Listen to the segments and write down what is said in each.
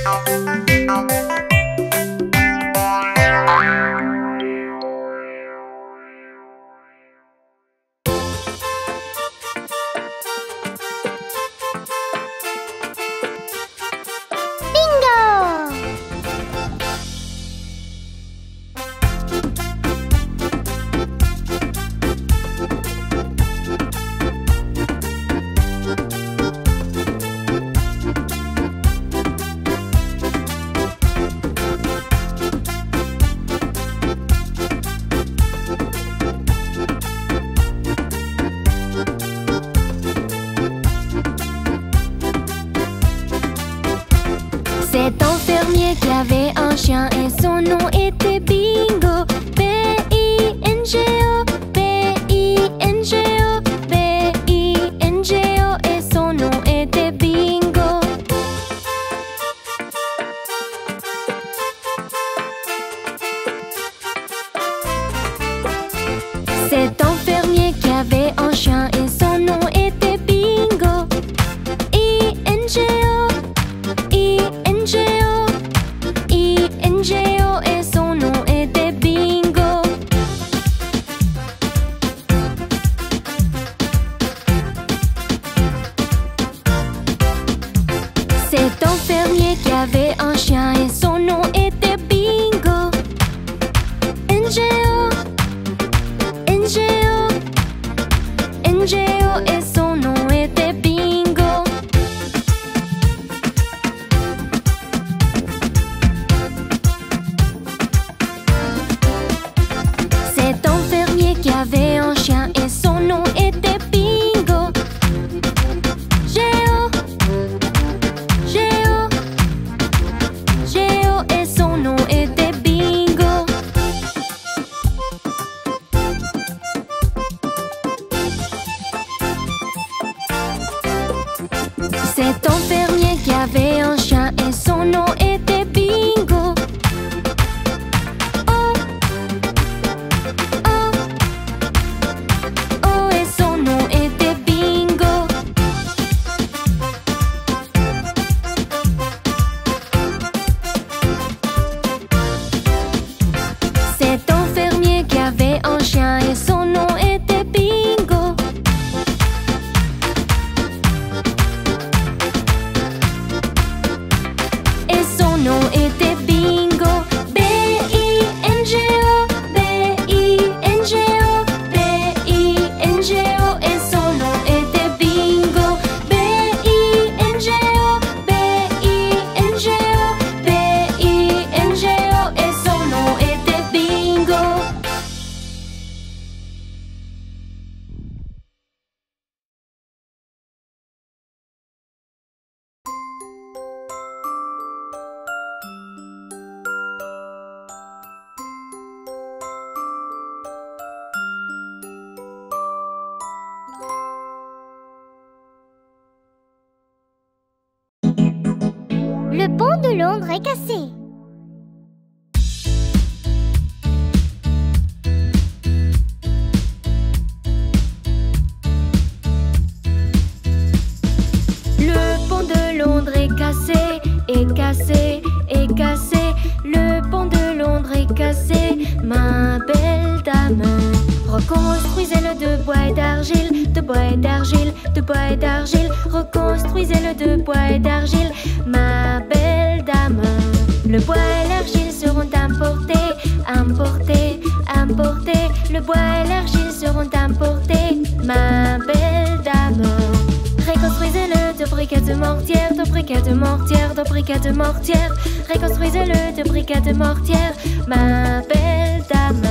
C'est un fermier qui avait un chien et son nom était Bingo. B-I-N-G-O, B-I-N-G-O, B-I-N-G-O et son nom était Bingo. C'est un fermier qui avait un chien et son nom était Bingo. I-N-G-O, I-N-G-O, I-N-G-O et son nom était Bingo. C'est un fermier qui avait un chien et son nom était Bingo. N-G-O, N-G-O, N-G-O et son nom était Bingo. C'est un fermier qui avait un chien et son nom était Bingo. Géo, Géo, Géo et son nom était Bingo. C'est un fermier qui avait un chien et son nom était Bingo. Oh, oh, oh et son nom était Bingo. C'est un fermier qui avait un chien et son nom était Bingo. Et son nom était Bingo. B-I-N-G-O, B-I-N-G-O, B-I-N-G-O et son nom était Bingo. B-I-N-G-O, B-I-N-G-O, B-I-N-G-O et son nom était Bingo. Le pont de Londres est cassé. Le pont de Londres est cassé, est cassé, est cassé. Le pont de Londres est cassé, ma belle dame. Reconstruisez-le de bois et d'argile, de bois et d'argile, de bois et d'argile. Reconstruisez-le de bois et d'argile, ma belle dame. Le bois et l'argile seront importés, importés, importés. Le bois et l'argile seront importés, ma belle dame. Reconstruisez-le de briquets de mortière, de briquets de mortière, de briquets de mortière. Reconstruisez-le de briquets de mortière, ma belle dame.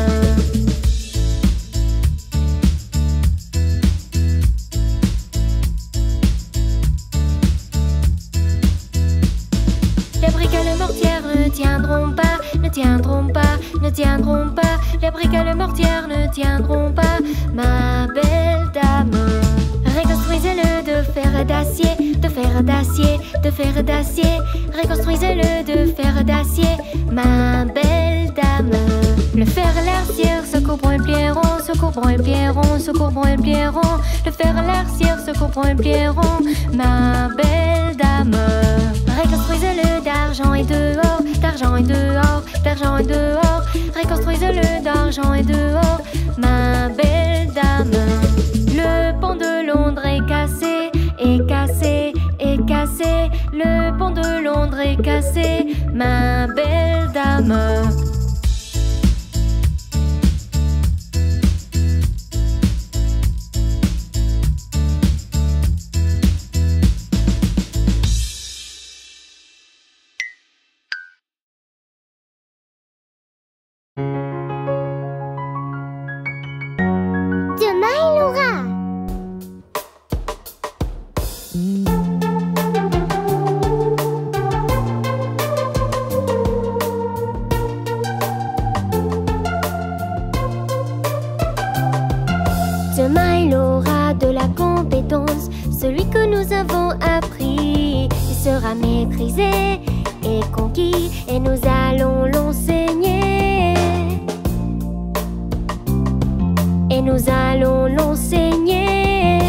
Les briquets de mortière ne tiendront pas, ne tiendront pas, ne tiendront pas. Les briquets de mortière ne tiendront pas, ma belle dame. Reconstruisez-le de fer d'acier, de fer d'acier, de fer d'acier. Reconstruisez-le de fer d'acier, ma belle dame. Le fer et l'arcière se couvront et plieront, se couvront et plieront, se couvront et plieront. Le fer et l'arcière se couvront et plieront, ma belle dame. Reconstruisez Reconstruisez-le d'argent et dehors, d'argent et dehors, d'argent et dehors. Reconstruisez-le d'argent et dehors, ma belle dame. Le pont de Londres est cassé, est cassé, est cassé. Le pont de Londres est cassé, ma belle dame. Demain, il aura. Demain il aura de la compétence, celui que nous avons appris. Il sera maîtrisé et conquis, et nous allons l'enseigner. Et nous allons l'enseigner.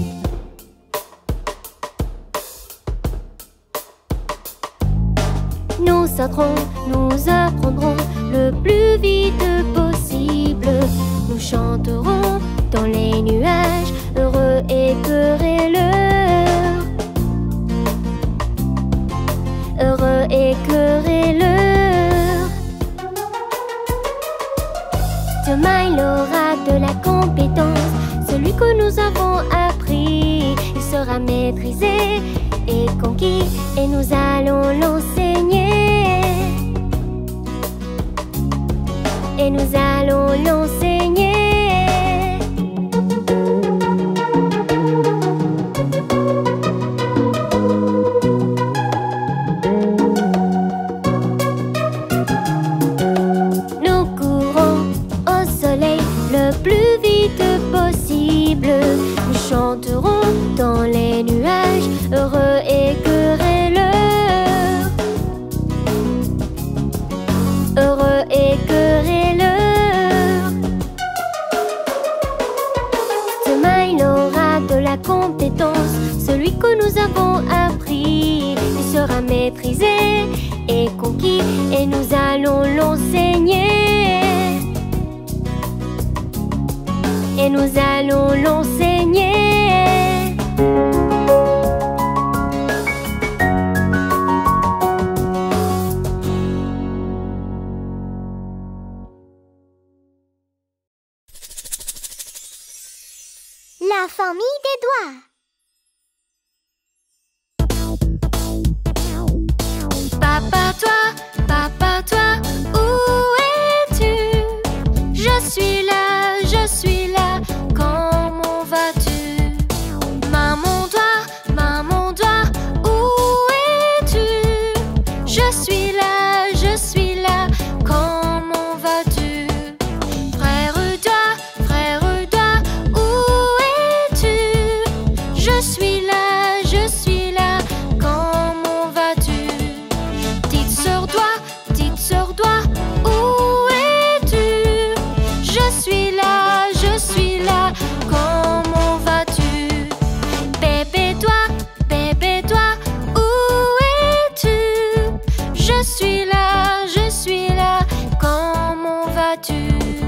Nous sauterons, nous apprendrons le plus vite possible. Nous chanterons dans les nuages, heureux et querelleurs. Heureux et querelleurs. Demain il aura de la compétence, celui que nous avons appris. Il sera maîtrisé et conquis, et nous allons l'enseigner. Et nous allons l'enseigner. Nous courons au soleil le plus vite possible. Nous chanterons dans les nuages, heureux et querelleurs. Heureux et querelleurs. Demain il aura de la compétence, celui que nous avons appris. Il sera maîtrisé et conquis, et nous allons l'enseigner. Et nous allons l'enseigner. La famille des doigts. Papa toi, où es-tu? Je suis là, comment vas-tu? Maman doigt, où es-tu? Je suis là, comment vas-tu? Frère doigt, où es-tu? Je suis là, comment vas-tu? Petite sœur doigt, où es-tu? Je suis là, comment vas-tu? Bébé doigt, où es-tu? Je suis là, comment vas-tu?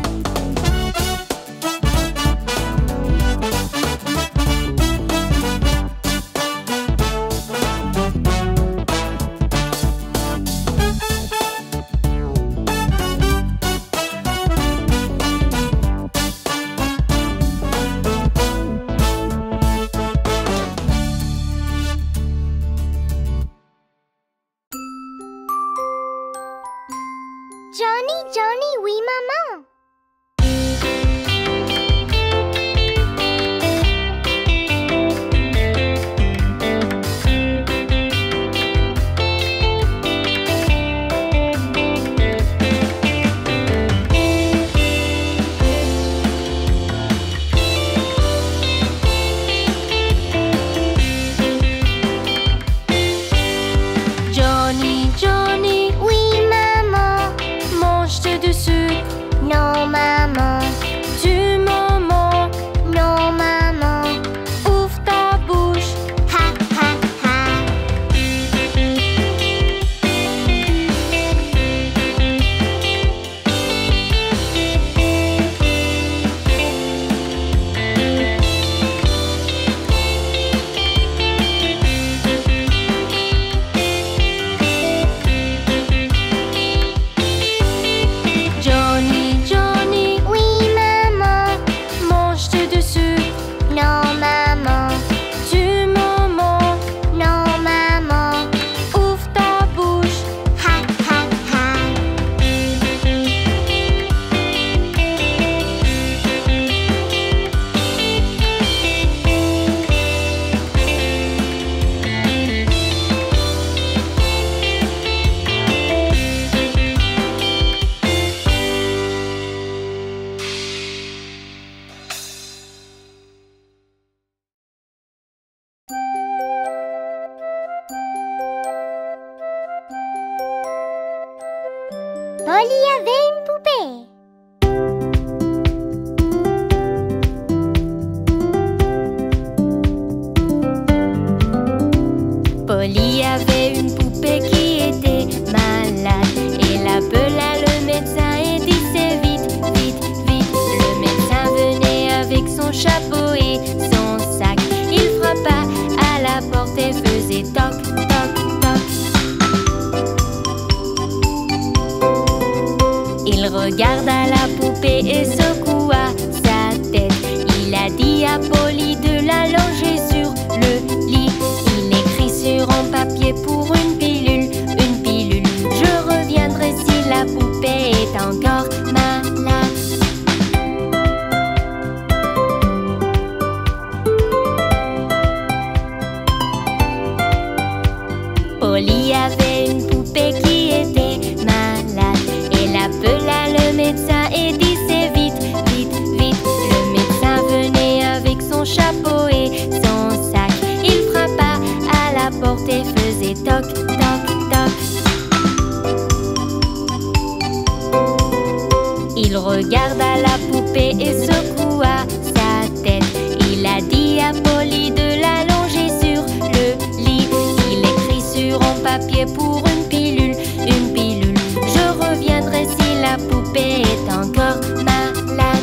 Johnny, oui maman. Johnny, Oui maman. mange-tu du sucre? Non maman. Du moment, Non maman. ouvre ta bouche. Ha ha ha. Polly avait une poupée. Polly avait une poupée qui était malade. Elle appela le médecin et disait vite, vite, vite. Le médecin venait avec son chapeau et son sac. Il frappa à la porte et faisait toc, toc, toc. Il regarda la poupée et secoua sa tête. Il a dit à Polly de la loger sur le lit. Il écrit sur un papier pour une pilule, une pilule. Je reviendrai si la poupée est encore malade. Polly avait une poupée qui était malade. Elle appela le médecin et disait vite, vite, vite. Le médecin venait avec son chapeau et son sac. Il frappa à la porte et faisait toc, toc, toc. Il regarda la poupée et secoua sa tête. Il a dit à Polly de la loger sur le lit. Il écrit sur un papier pour une pilule, une pilule. Je reviendrai si la poupée est encore malade.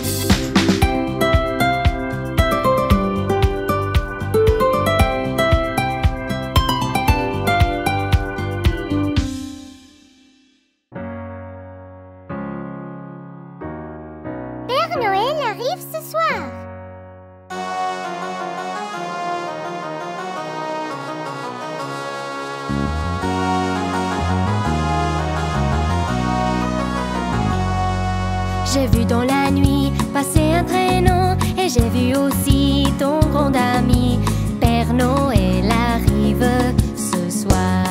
Père Noël arrive ce soir. J'ai vu dans la nuit passer un traîneau et j'ai vu aussi ton grand ami. Père Noël arrive ce soir.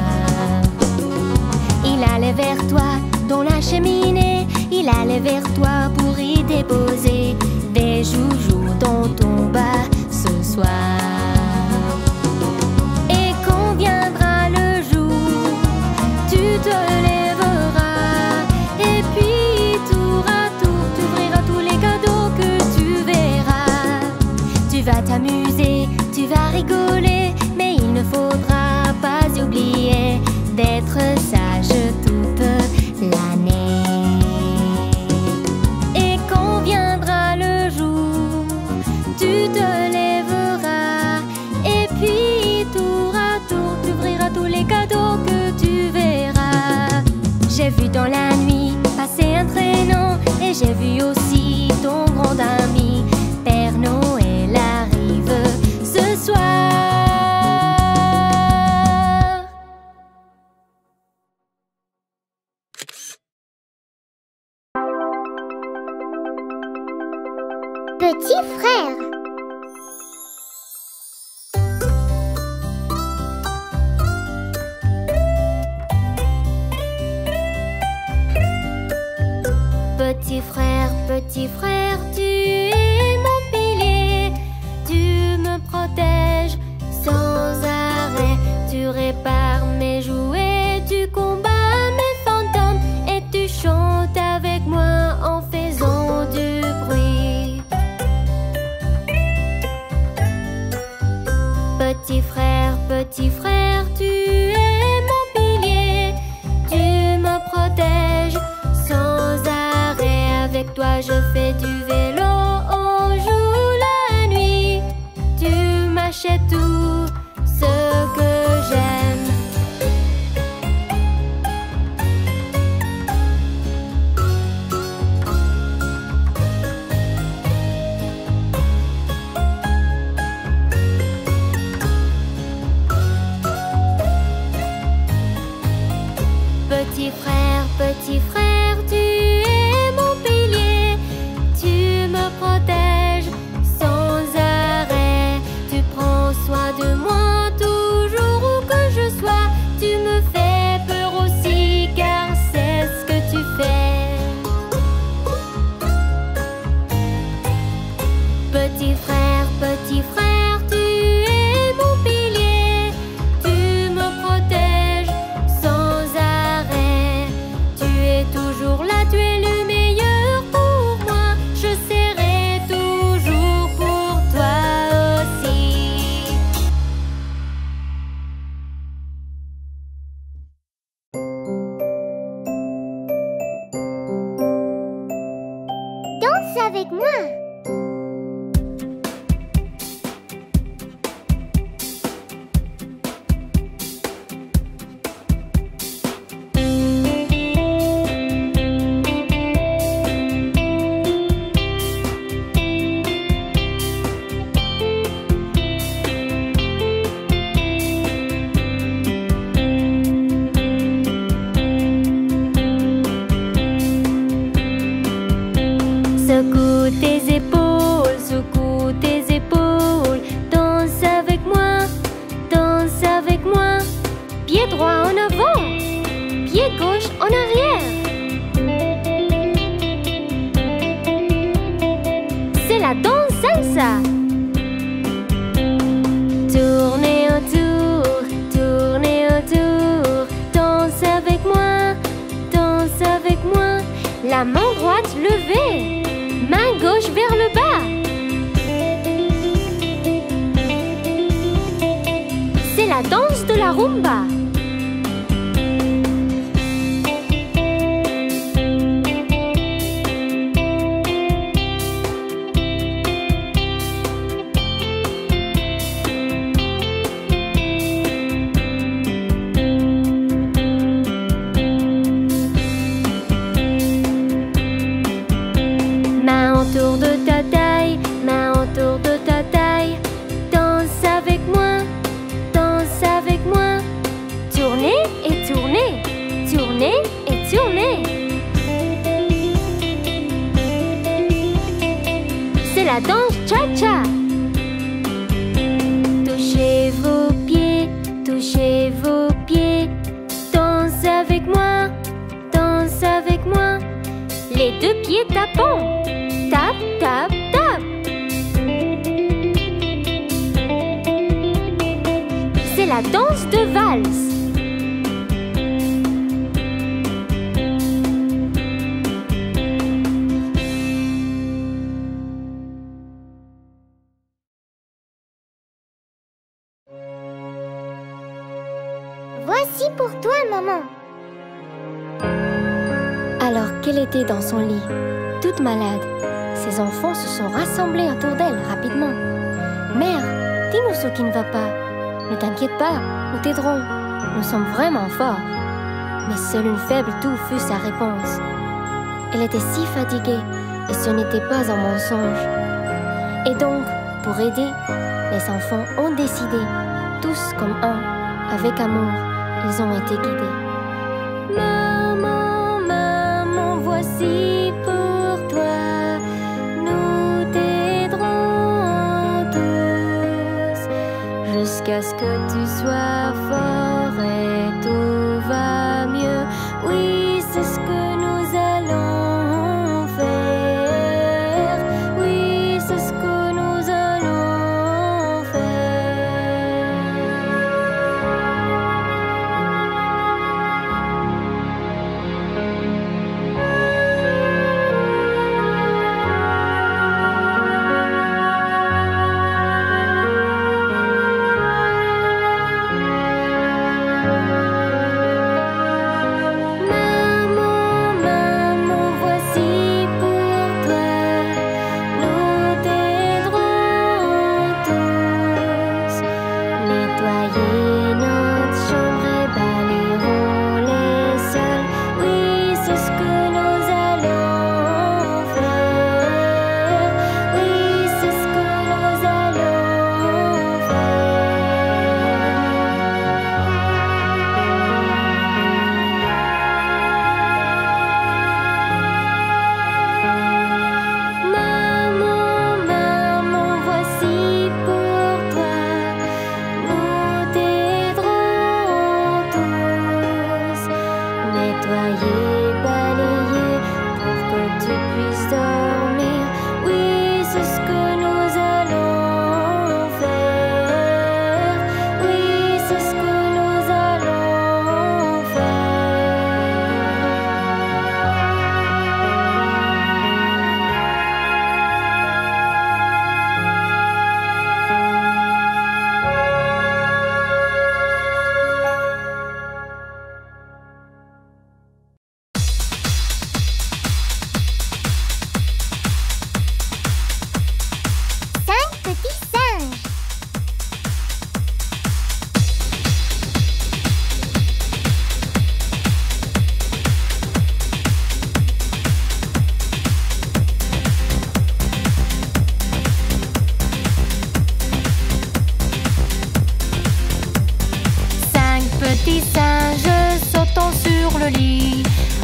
Il allait vers toi dans la cheminée. Il allait vers toi pour y déposer des joujoux dans ton bas ce soir. Et quand viendra le jour, tu te lèveras et puis tour à tour, tu ouvriras tous les cadeaux que tu verras. Tu vas t'amuser, tu vas rigoler, mais il ne faudra pas oublier d'être sage toute l'année. Et quand viendra le jour, tu te lèveras et puis tour à tour, tu ouvriras tous les cadeaux que tu verras. J'ai vu dans la nuit passer un traîneau et j'ai vu aussi ton grand ami. Père Noël arrive ce soir. Petit frère. Petit frère, tu es mon pilier. Tu me protèges sans arrêt. Tu répares mes jouets, tu combats mes fantômes et tu chantes avec moi en faisant du bruit. Petit frère, tu es mon pilier. Tu me protèges sans arrêt. Avec toi je fais du vélo au jour la nuit. Tu m'achètes tout ce que j'aime. Petit frère, tu es mon pilier. Tu me protèges sans arrêt. Tu prends soin de moi toujours où que je sois. Tu me fais peur aussi car c'est ce que tu fais. Petit frère, tu es mon pilier. Tu me protèges sans arrêt. Tu es tout avec moi. Secoue tes épaules, danse avec moi. Pied droit en avant, pied gauche en arrière. C'est la danse salsa. Tournez autour, danse avec moi. La main droite levée, main gauche vers le bas. C'est la danse de la rumba. Main autour de ta taille, danse avec moi. Tournez et tournez. C'est la danse cha-cha. Touchez vos pieds. Danse avec moi. Les deux pieds tapant. Tape, tape, tape. C'est la danse de valse. Voici pour toi, maman. Alors qu'elle était dans son lit, toute malade, ses enfants se sont rassemblés autour d'elle rapidement. « Mère, dis-nous ce qui ne va pas. Ne t'inquiète pas, nous t'aiderons. Nous sommes vraiment forts. » Mais seule une faible toux fut sa réponse. Elle était si fatiguée et ce n'était pas un mensonge. Et donc, pour aider, les enfants ont décidé, tous comme un, avec amour, ils ont été guidés. Maman, voici pour toi, nous t'aiderons tous, jusqu'à ce que tu sois fort et tout va mieux. Oui, c'est ce que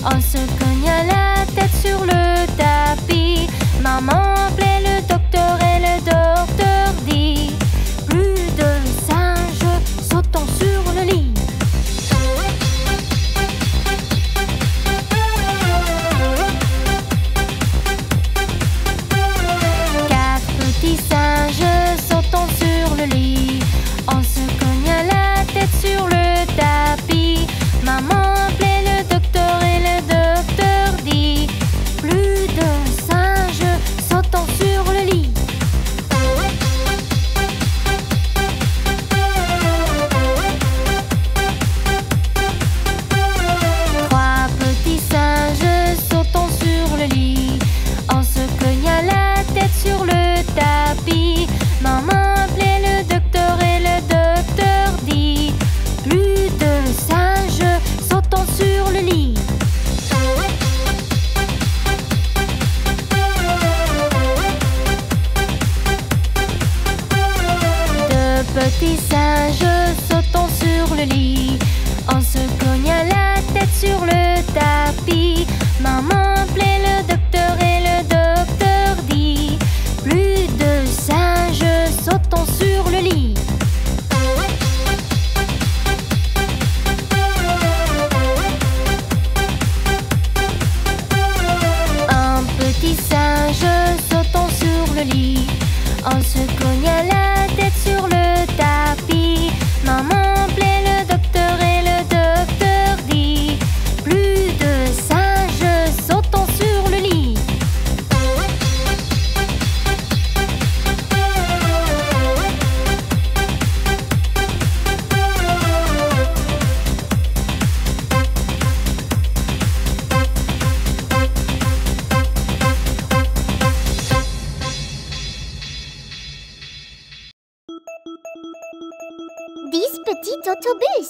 On se cogna la tête sur le tapis. Maman appelait le docteur et le docteur dit: plus de singes sautant sur le lit. Quatre petits singes sautant sur le lit. On se cogna la tête sur le tapis. Maman appelait le docteur et le docteur dit: plus de singes sautant sur le lit. Trois petits singes sautant sur le lit. On se cogna la tête sur le tapis. Maman appelait le docteur et le docteur dit: plus de singes sautant sur le lit. Deux petits singes sautant sur le lit. On se cogna la tête sur le tapis. Maman appelait le docteur et le docteur dit: plus de singes sautant sur le lit. Un petit singe sautant sur le lit. On se cogna la tête sur le tapis. Maman appelait le docteur et le docteur dit: plus de singes sautant sur le lit. Dix petits autobus.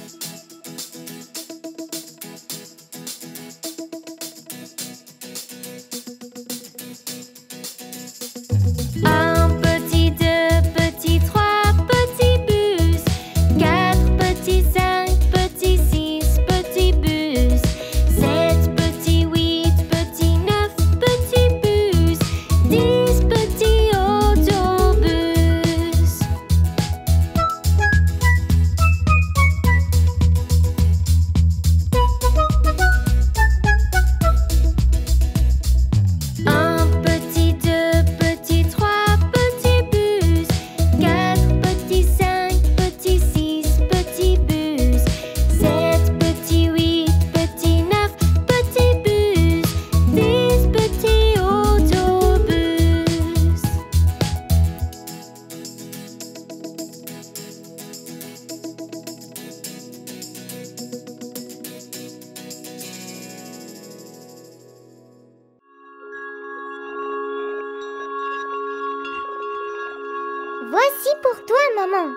Un petit, deux petits, trois petits bus. Quatre petits, cinq petits, six petits bus. Sept petits, huit petits, neuf petits bus. 10 petits autobus. Un petit, deux petits, trois petits bus. Quatre petits, cinq petits, six petits bus. Sept petits, huit petits, neuf petits bus. 10 petits autobus. Voici pour toi, maman.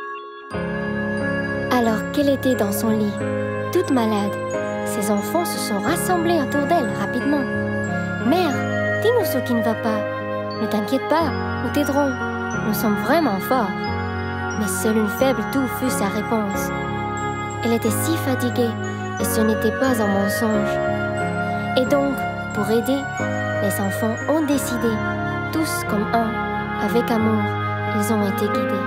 Alors qu'elle était dans son lit, toute malade, ses enfants se sont rassemblés autour d'elle rapidement. Mère, dis-nous ce qui ne va pas. Ne t'inquiète pas, nous t'aiderons. Nous sommes vraiment forts. Mais seule une faible toux fut sa réponse. Elle était si fatiguée et ce n'était pas un mensonge. Et donc, pour aider, les enfants ont décidé, tous comme un, avec amour, ils ont été guidés.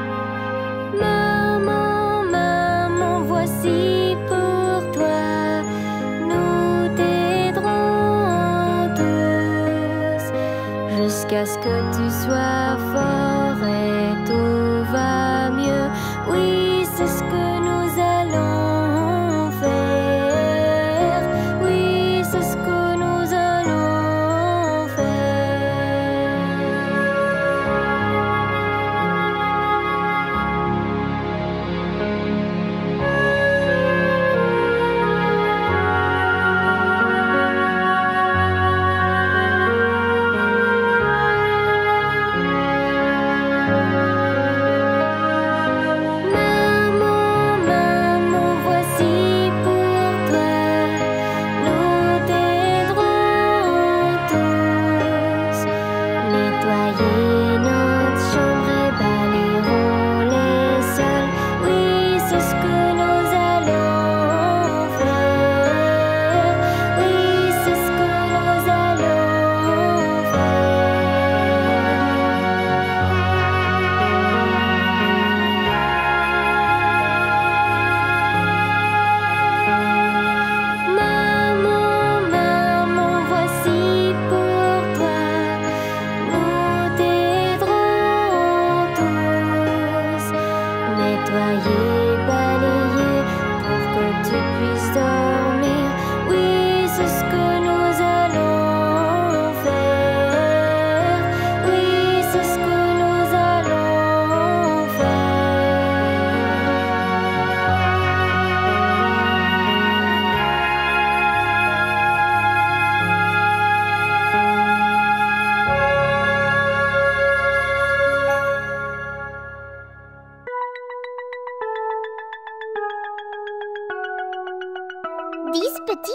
Maman, maman, voici pour toi. Nous t'aiderons tous jusqu'à ce que tu sois fort et tout va mieux. Oui, c'est ce que nous allons faire. Oui, c'est ce que nous allons faire.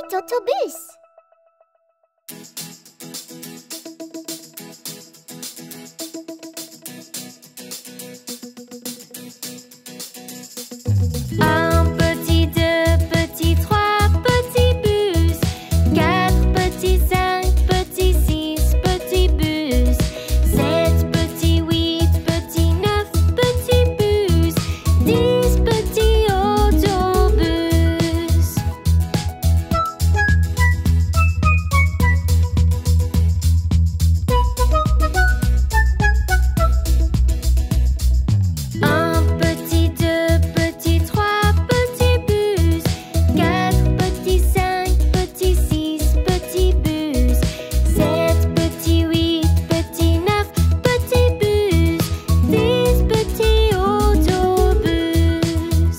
petit autobus. Un petit, deux petits, trois petits bus, quatre petits, cinq petits, six petits bus, sept petits, huit petits, neuf petits bus, 10 petits autobus. Un petit, deux petits, trois petits bus, quatre petits, cinq petits, six petits bus, sept petits, huit petits, neuf petits bus, 10 petits autobus.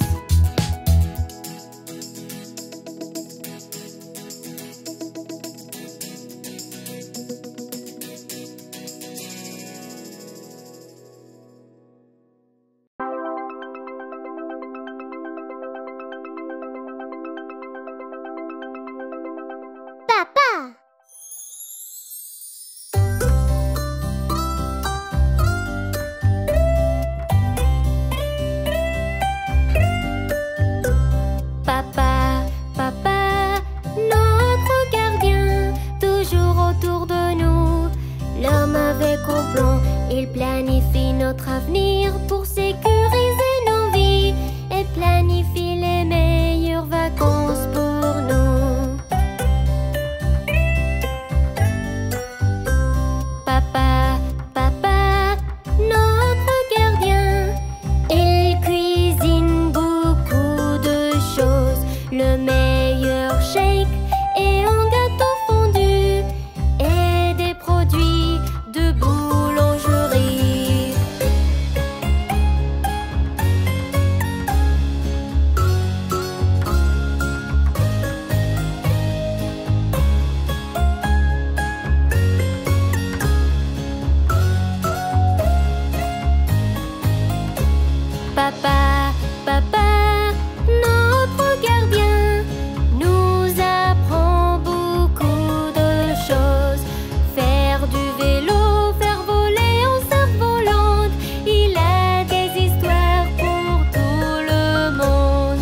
Papa. Papa, papa, notre gardien, toujours autour de nous. L'homme avec complot, il planifie notre avenir pour sécuriser nos vies et planifie les meilleures vacances pour nous. Papa, papa, notre gardien, il cuisine beaucoup de choses, le meilleur shake et un gâteau fondu et des produits de boulangerie. Papa, papa, notre gardien nous apprend beaucoup de choses. Faire du vélo, faire voler en cerf-volante, il a des histoires pour tout le monde.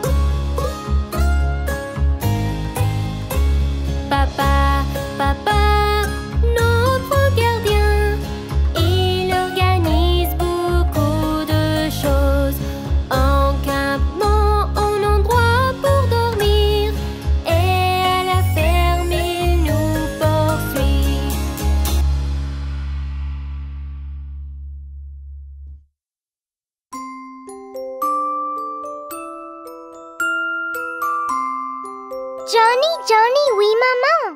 Papa, papa, notre gardien, il organise beaucoup de choses. En campement, en endroit pour dormir, et à la ferme, il nous poursuit. Johnny, Johnny, oui maman.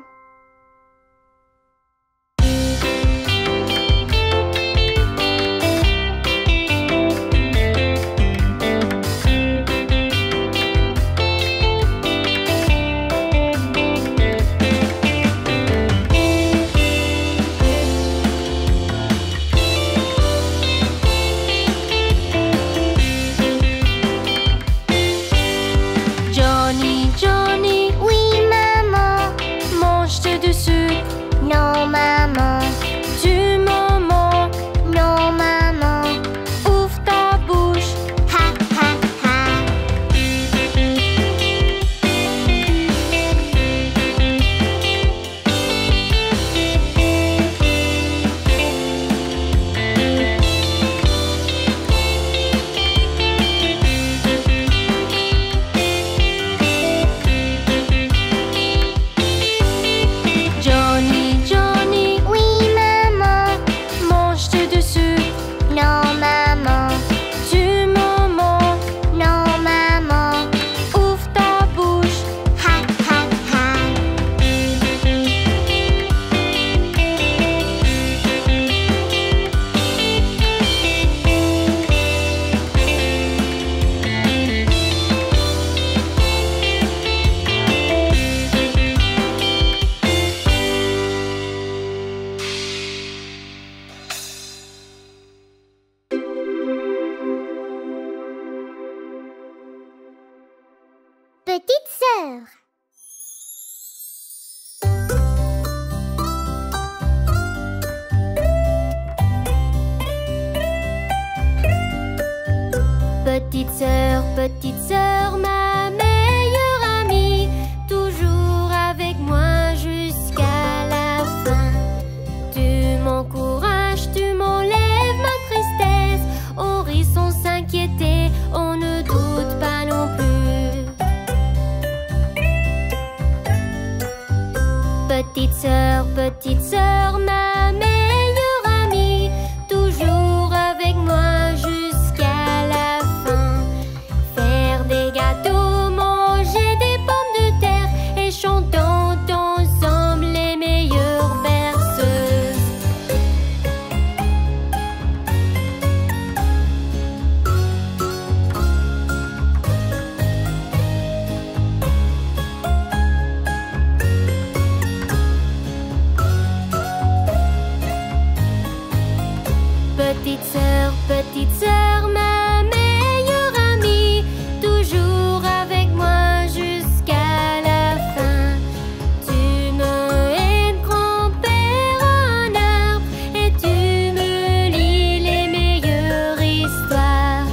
Johnny, Johnny, Oui maman. mon petite sœur, ma meilleure amie, toujours avec moi jusqu'à la fin. Tu m'encourages, tu m'enlèves ma tristesse. On rit sans s'inquiéter, on ne doute pas non plus. Petite sœur, ma meilleure amie, toujours avec moi jusqu'à la fin. Faire des gâteaux, manger des pommes de terre et chantons ensemble les meilleures berceuses. Petite sœur, ma meilleure amie, toujours avec moi jusqu'à la fin. Tu me aides, grand-père en arbre, et tu me lis les meilleures histoires.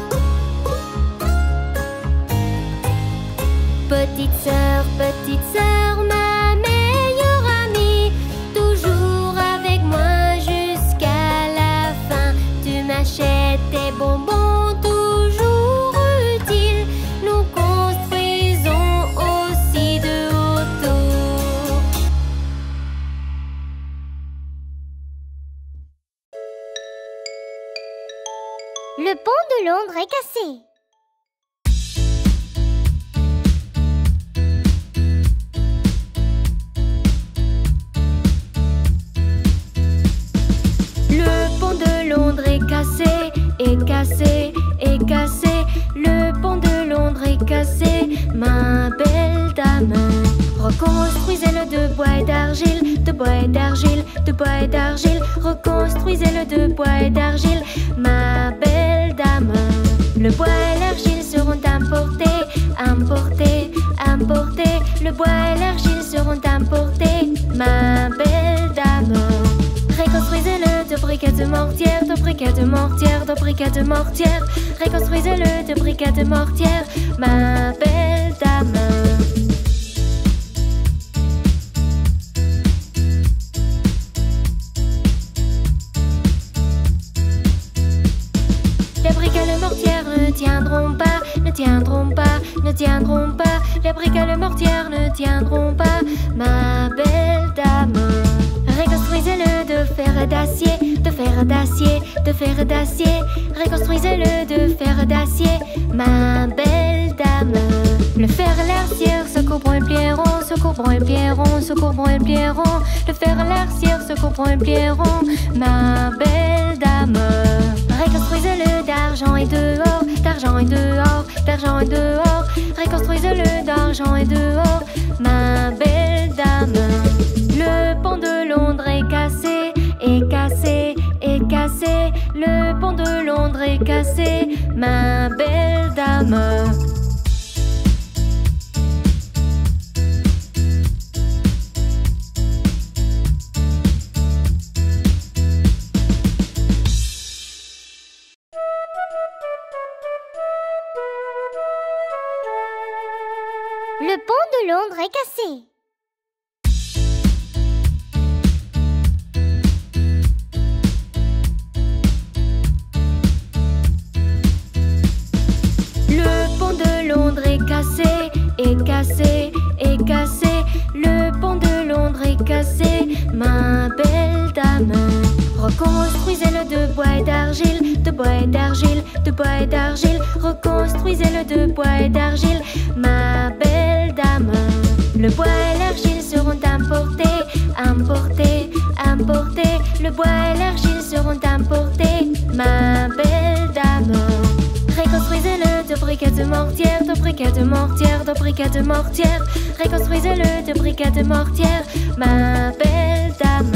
Petite sœur, ma meilleure amie, toujours avec moi jusqu'à la fin. Tu m'achètes des bonbons toujours utiles. Nous construisons aussi de autour. Le pont de Londres est cassé. Le pont de Londres est cassé, est cassé, est cassé. Le pont de Londres est cassé, ma belle dame. Reconstruisez-le de bois et d'argile, de bois et d'argile, de bois et d'argile. Reconstruisez-le de bois et d'argile, ma belle dame. Le bois et l'argile seront importés, importés, importés. Le bois et l'argile seront importés, ma belle dame. Reconstruisez-le de briquets de mortière, de briquets de mortière, de briquets de mortière. Reconstruisez-le de briquets de mortière, ma belle dame. Les briques et le mortière ne tiendront pas, ne tiendront pas, ne tiendront pas. Les briques et le mortière ne tiendront pas, ma belle dame. Reconstruisez-le de fer et d'acier, de fer et d'acier, de fer et d'acier. Reconstruisez-le de fer et d'acier, ma belle dame. Le fer et l'arcière se couvront et plieront, se couvront et plieront, se couvront et plieront. Le fer et l'arcière se couvront et plieront, ma belle dame. Reconstruisez-le d'argent et dehors, d'argent et dehors, d'argent et dehors. Reconstruisez-le d'argent et dehors, ma belle dame. Le pont de Londres est cassé, est cassé, est cassé. Le pont de Londres est cassé, ma belle dame. Le pont de Londres est cassé. Le pont de Londres est cassé, est cassé, est cassé. Le pont de Londres est cassé, ma belle dame. Reconstruisez-le de bois et d'argile, de bois et d'argile, de bois et d'argile. Reconstruisez-le de bois et d'argile, ma belle dame. Le bois et l'argile seront importés, importés, importés. Le bois et l'argile seront importés, ma belle dame. Reconstruisez-le de briquets de mortière, de briquets de mortière, de briquets de mortière. Reconstruisez-le de briquets de mortière, ma belle dame.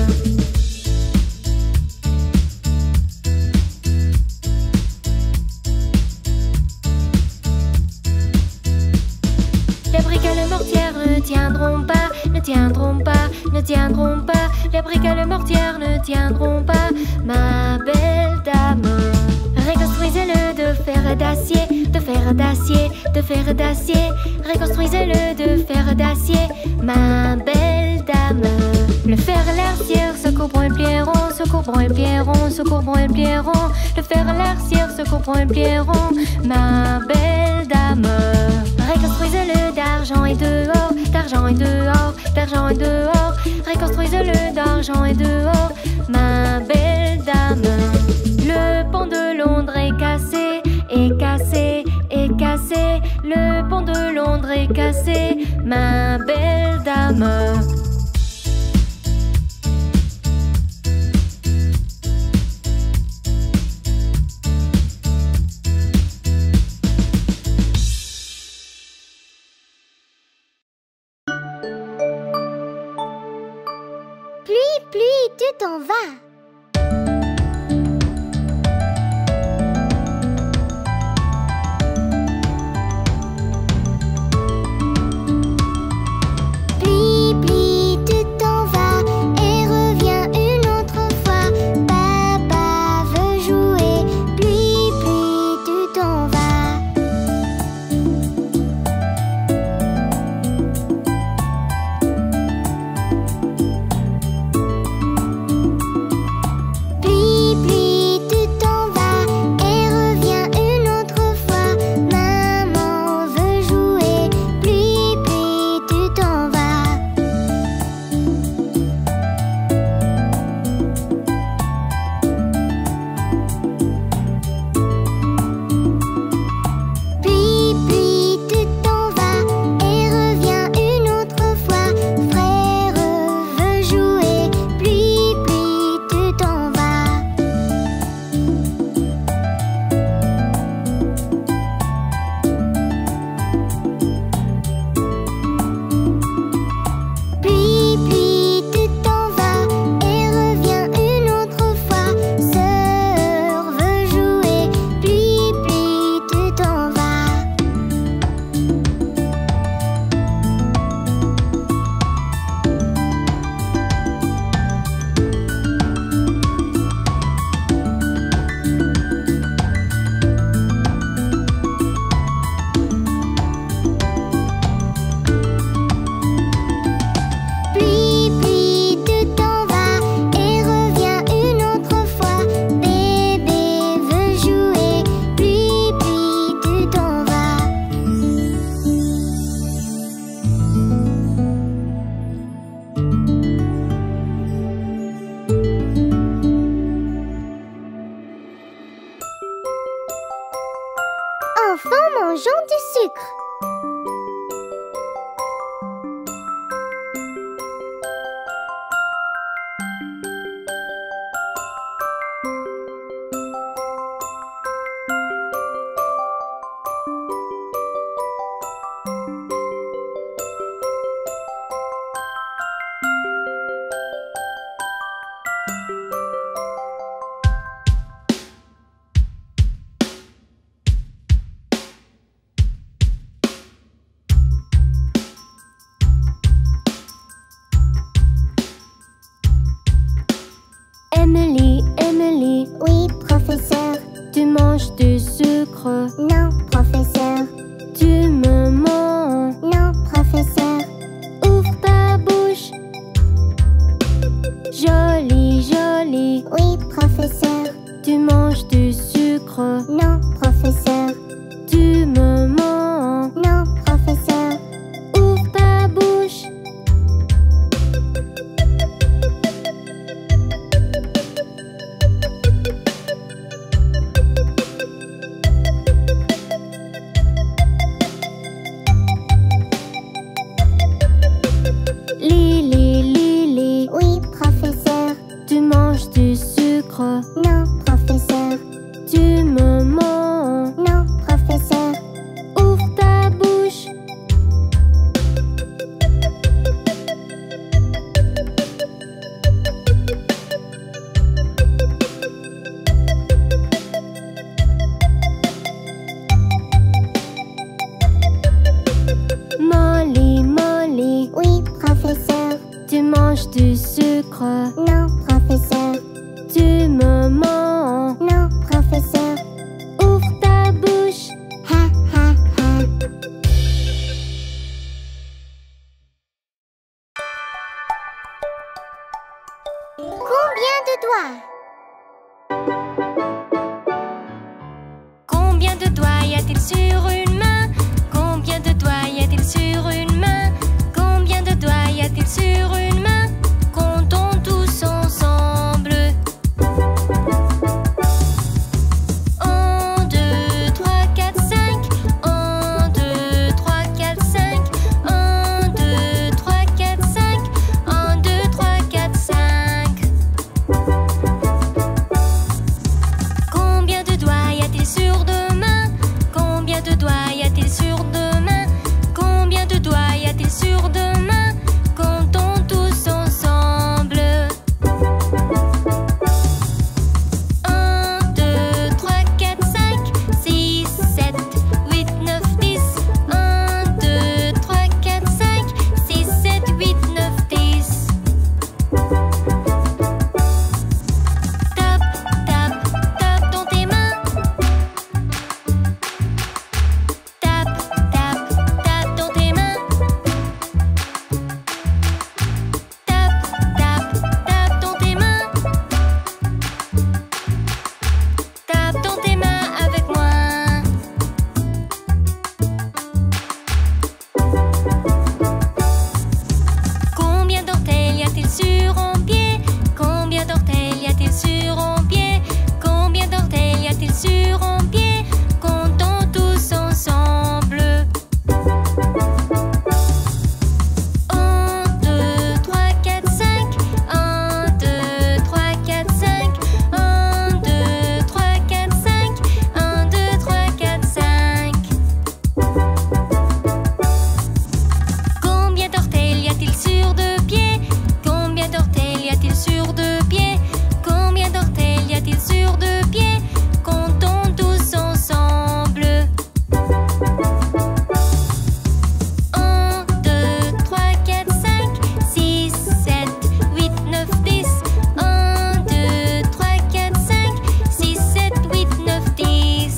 Les briques et le mortière ne tiendront pas, ne tiendront pas, ne tiendront pas. Les briques et le mortière ne tiendront pas, ma belle dame. Reconstruisez-le de fer d'acier, de fer d'acier, de fer d'acier. Reconstruisez-le de fer d'acier, ma belle dame. Le fer à l'arcière se courbant et plié rond, se courbant et plié rond, se courbant et plié rond. Le fer à l'arcière se courbant et plié rond, ma belle dame. Reconstruisez-le d'argent et dehors, d'argent et dehors, d'argent et dehors. Reconstruisez-le d'argent et dehors, ma belle dame. Le pont de Londres est cassé, est cassé, est cassé. Le pont de Londres est cassé, ma belle dame. Pluie, tu t'en vas. Enfants mangeant du sucre. Emily, Emily. Oui, professeur. Tu manges du sucre? Non, professeur. Tu me mens? Non, professeur. Ouvre ta bouche. Jolie, jolie. Oui, professeur. Tu manges du sucre? Non, professeur. Tu me mens? Non, professeur. Ouvre ta bouche. Lily, Lily. Oui, professeur. Tu manges du sucre? Non, professeur. Tu me mens? Non, professeur. Ouvre ta bouche. Molly, Molly. Oui, professeur. Tu manges du sucre? Non, professeur. Tu me mens? Non, professeur. de doigts? Combien de doigts y a-t-il sur une main? Combien de doigts y a-t-il sur une main? Combien de doigts y a-t-il sur une main? Comptons tous ensemble. 1, 2, 3, 4, 5. 1, 2, 3, 4, 5. 1, 2, 3, 4, 5. 1, 2, 3, 4, 5. Combien de doigts y a-t-il sur deux mains? Combien de doigts y a-t-il sur deux mains? Combien de doigts y a-t-il sur deux mains? Comptons tous ensemble. 1, 2, 3, 4, 5, 6, 7, 8, 9, 10. 1, 2, 3, 4, 5, 6, 7, 8, 9, 10. Tape, tape, tape dans tes mains. Tape, tape, tape dans tes mains. Tape, tape, tape dans tes mains. Tape dans tes mains avec moi. Combien d'orteils y a-t-il sur un pied? Combien d'orteils y a-t-il sur un pied? Combien d'orteils y a-t-il sur un pied? Comptons tous ensemble. 1, 2, 3, 4, 5. 1, 2, 3, 4, 5. 1, 2, 3, 4, 5. 1, 2, 3, 4, 5. Combien d'orteils y a-t-il sur deux pieds? Combien d'orteils y a-t-il sur deux pieds? Combien d'orteils y a-t-il sur deux pieds? Comptons tous ensemble. 1, 2, 3, 4, 5, 6, 7, 8, 9, 10. 1, 2, 3, 4, 5, 6, 7, 8, 9, 10.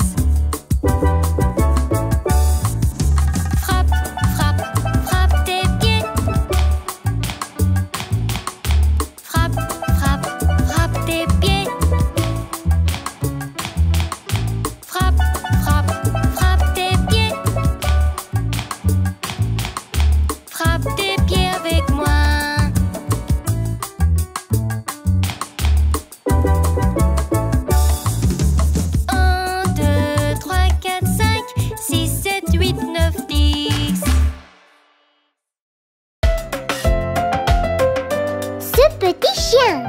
Frappe, frappe, frappe tes pieds. Frappe, frappe, frappe tes pieds. Frappe, frappe, frappe tes pieds. Frappe tes pieds avec moi. 1, 2, 3, 4, 5, 6, 7, 8, 9, 10. Ce petit chien.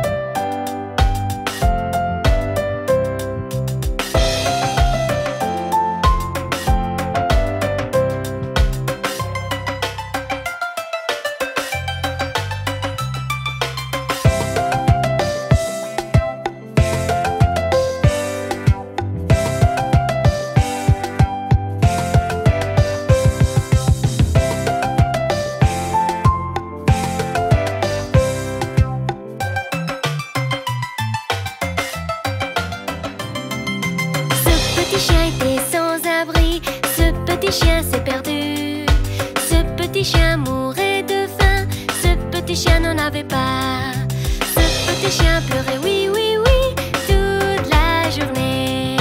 Ce petit chien était sans abri, ce petit chien s'est perdu. Ce petit chien mourait de faim, ce petit chien n'en avait pas. Ce petit chien pleurait, oui, oui, oui, toute la journée.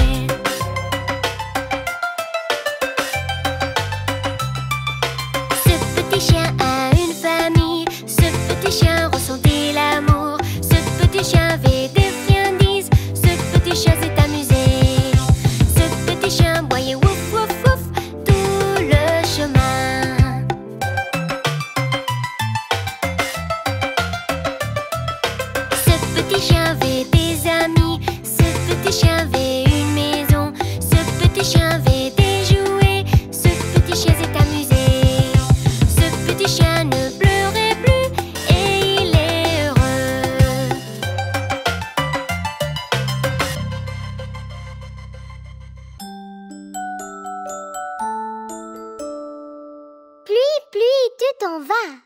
Ce petit chien a une famille, ce petit chien ressentait l'amour. Ce petit chien avait des friandises, ce petit chien s'est amusé. Ce petit chien boyait wouf wouf wouf tout le chemin. Ce petit chien avait des amis, ce petit chien avait une maison, ce petit chien avait des jouets, ce petit chien s'est amusé. Ce petit chien ne pleurait plus et il est heureux. Pluie, pluie, tu t'en vas.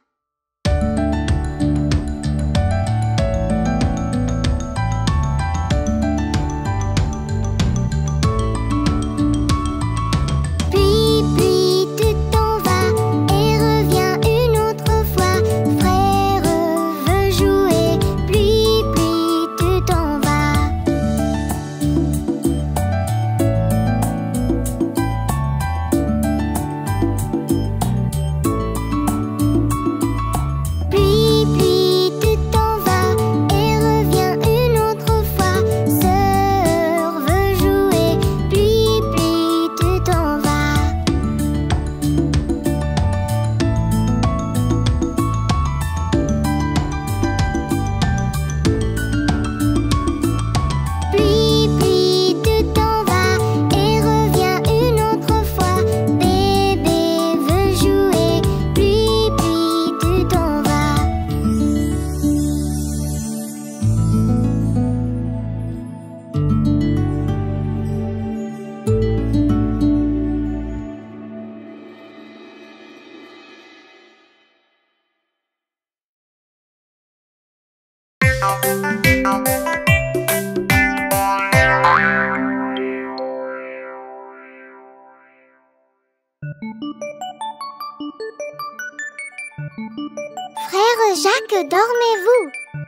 Frère Jacques, dormez-vous?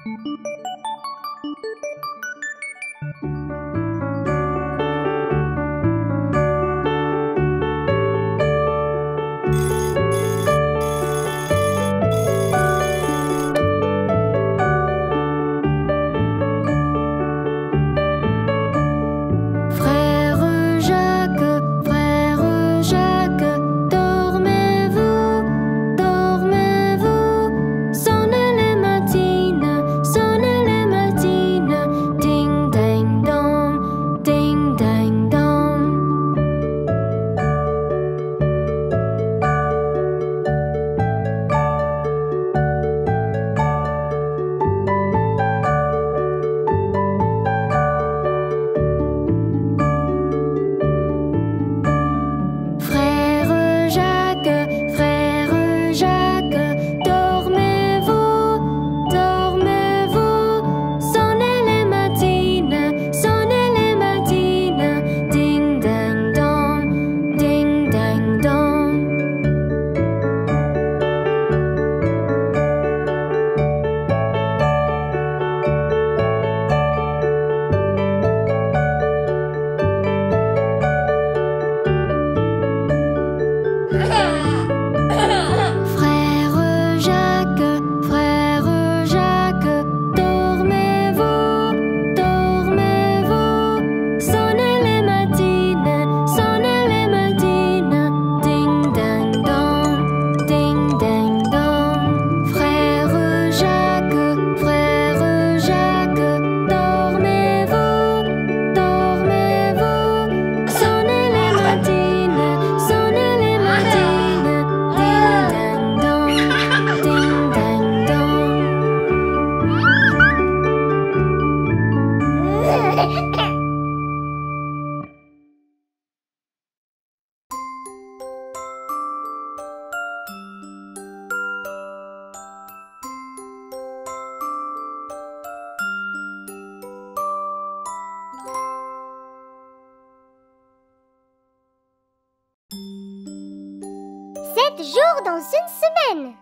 Jours dans une semaine.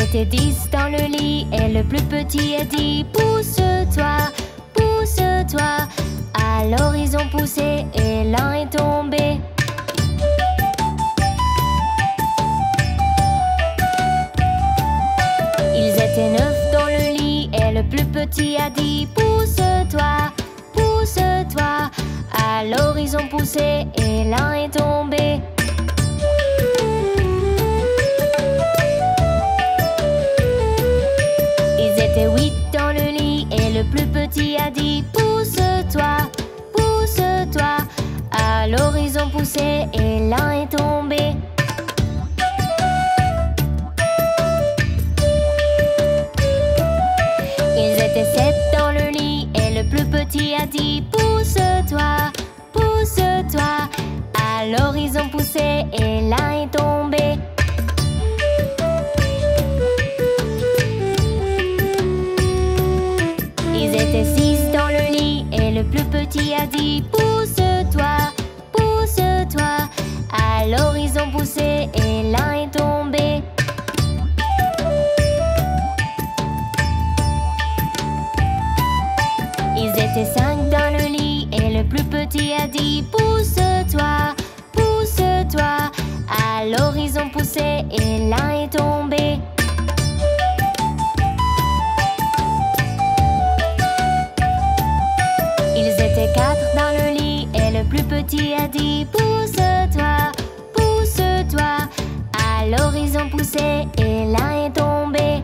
étaient 10 dans le lit et le plus petit a dit pousse-toi, pousse-toi. Alors ils ont poussé et l'un est tombé. Ils étaient 9 dans le lit et le plus petit a dit pousse-toi, pousse-toi. Alors ils ont poussé et l'un est tombé. Ils étaient 8 dans le lit et le plus petit a dit pousse-toi, pousse-toi. Alors ils ont poussé et l'un est tombé. Ils étaient 7 dans le lit et le plus petit a dit pousse-toi, pousse-toi. Alors ils ont poussé et l'un est tombé. Ils étaient 6 dans le lit et le plus petit a dit pousse-toi, pousse-toi. Alors ils ont poussé et l'un est tombé. Ils étaient 5 dans le lit et le plus petit a dit pousse-toi, pousse-toi. Alors ils ont poussé et l'un est tombé. Ils étaient 4 dans le lit et le plus petit a dit pousse-toi, pousse-toi. Alors ils ont poussé et l'un est tombé.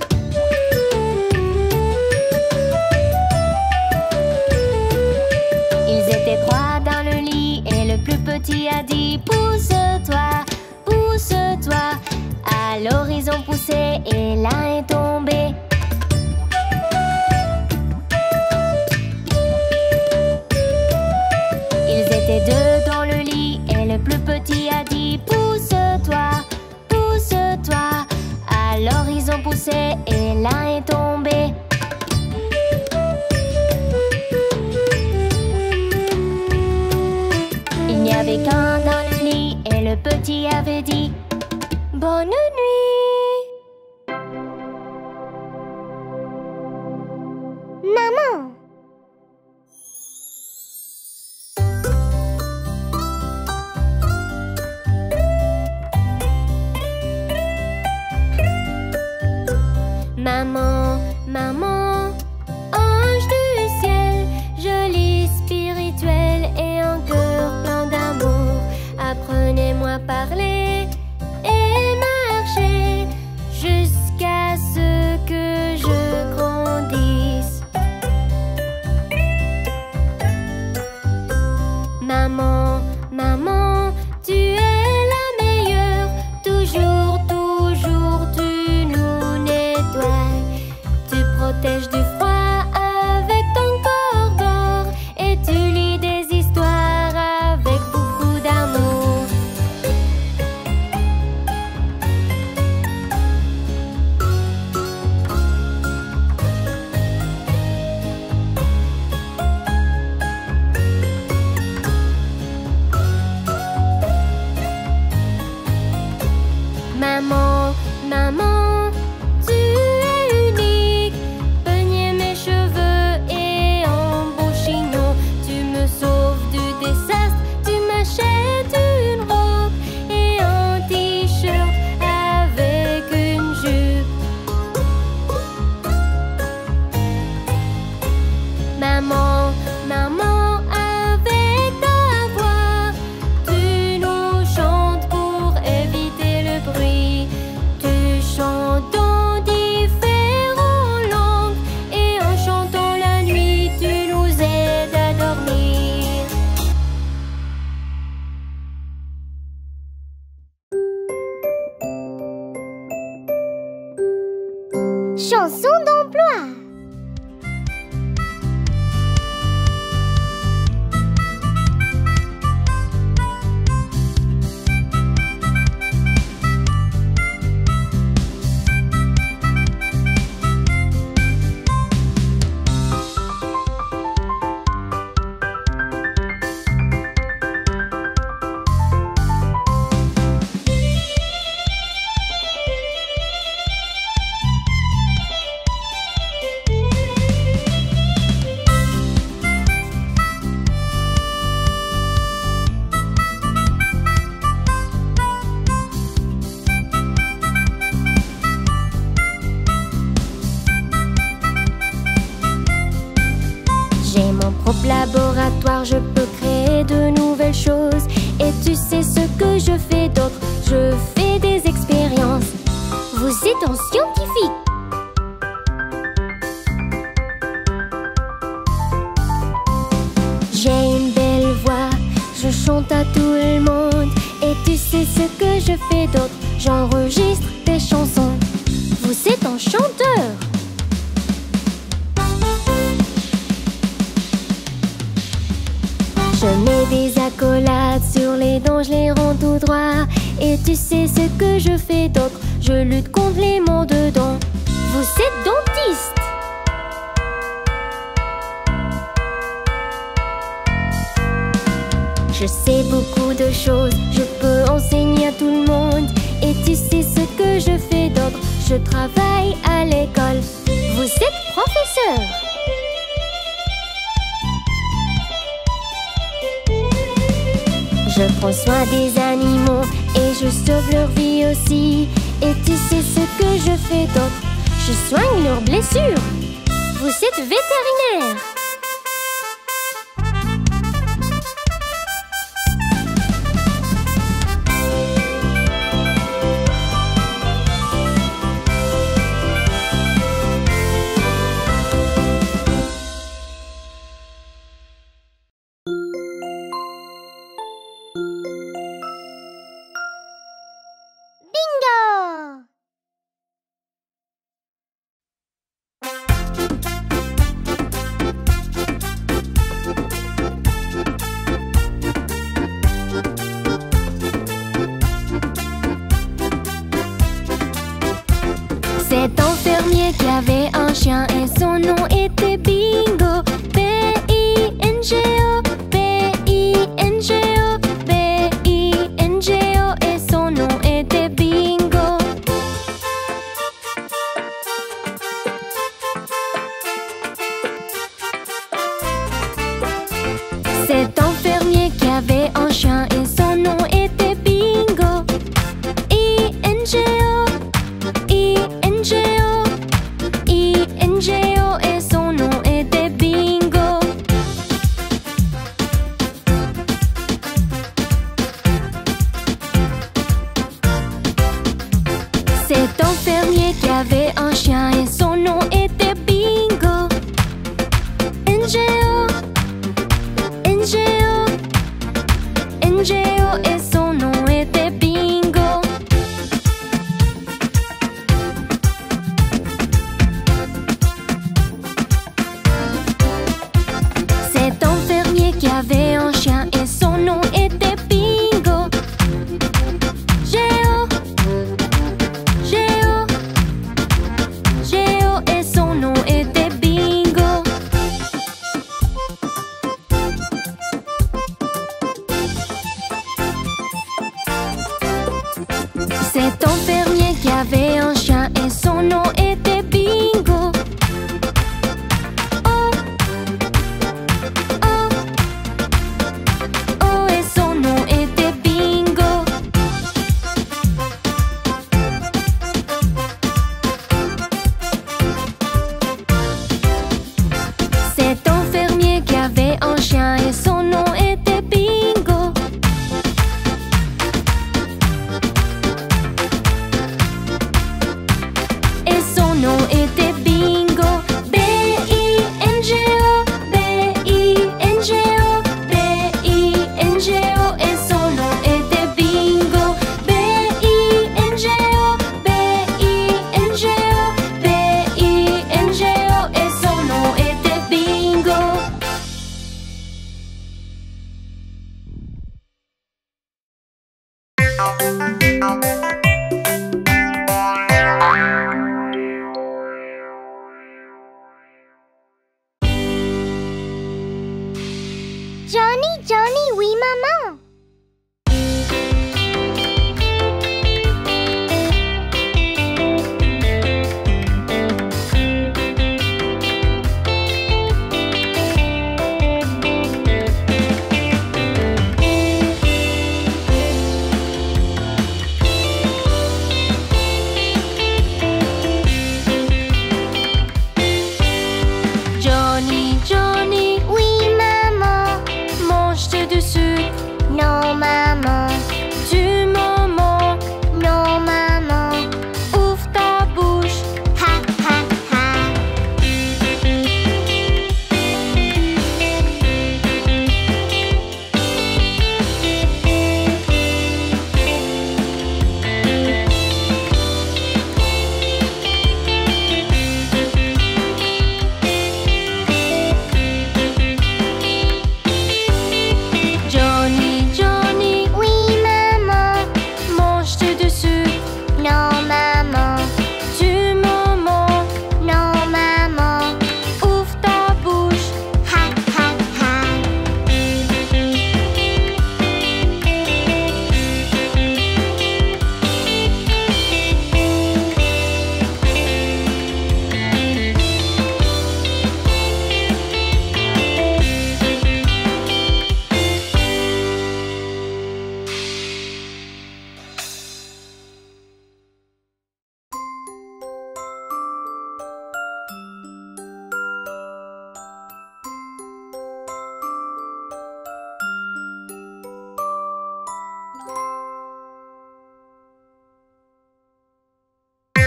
Ils étaient 3 dans le lit et le plus petit a dit pousse-toi, pousse-toi. Alors ils ont poussé et l'un est tombé. Ils étaient 2 dans le lit et le plus petit a dit pousse-toi, pousse-toi. Alors ils ont poussé et l'un est tombé. Il n'y avait qu'un dans le lit et le petit avait dit bonne nuit. Maman. Maman, maman, ange du ciel, jolie spirituelle et un cœur plein d'amour. Apprenez-moi à parler et marcher jusqu'à ce que je grandisse. Maman, maman, tu es la meilleure, toujours, toujours tu nous nettoies. Tu protèges du froid avec ton corps d'or et tu lis des histoires avec beaucoup d'amour. Maman, maman, tu es unique. Peignez mes cheveux et un beau chignon. Tu me sauves du désastre. Tu m'achètes une robe et un t-shirt avec une jupe. Maman, maman, avec ta voix, tu nous chantes pour éviter le bruit. Tu chantes dans différentes langues et en chantant la nuit, tu nous aides à dormir. Chanson d'emploi. tu sais ce que je fais d'autre? Je fais des expériences. Vous êtes un scientifique. J'ai une belle voix, je chante à tout le monde. Et tu sais ce que je fais d'autre? J'enregistre des chansons. Vous êtes un chanteur. Je mets des accolades sur les dents, je les rends tout droit. Et tu sais ce que je fais d'autre? Je lutte contre les maux de dents. Vous êtes dentiste. Je sais beaucoup de choses, je peux enseigner à tout le monde. Et tu sais ce que je fais d'autre? Je travaille à l'école. Vous êtes professeur. Je prends soin des animaux et je sauve leur vie aussi. Et tu sais ce que je fais d'autre? Je soigne leurs blessures. Vous êtes vétérinaire. Cet enfermier qui avait un chien et son nom était Bingo. B-I-N-G-O, B-I-N-G-O, B-I-N-G-O et son nom était Bingo. Cet enfermier qui avait un chien et son nom était Bingo. I-N-G-O, I-N-G-O, I-N-G-O et son nom était Bingo. Cet enfermier qui avait un chien et son nom était Bingo. N-G-O, N-G-O, N-G-O et son nom était Bingo. Cet enfermier qui avait un chien et son nom était Bingo. Géo, Géo,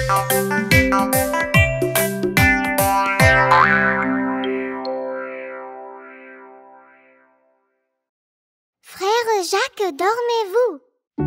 Frère Jacques, dormez-vous?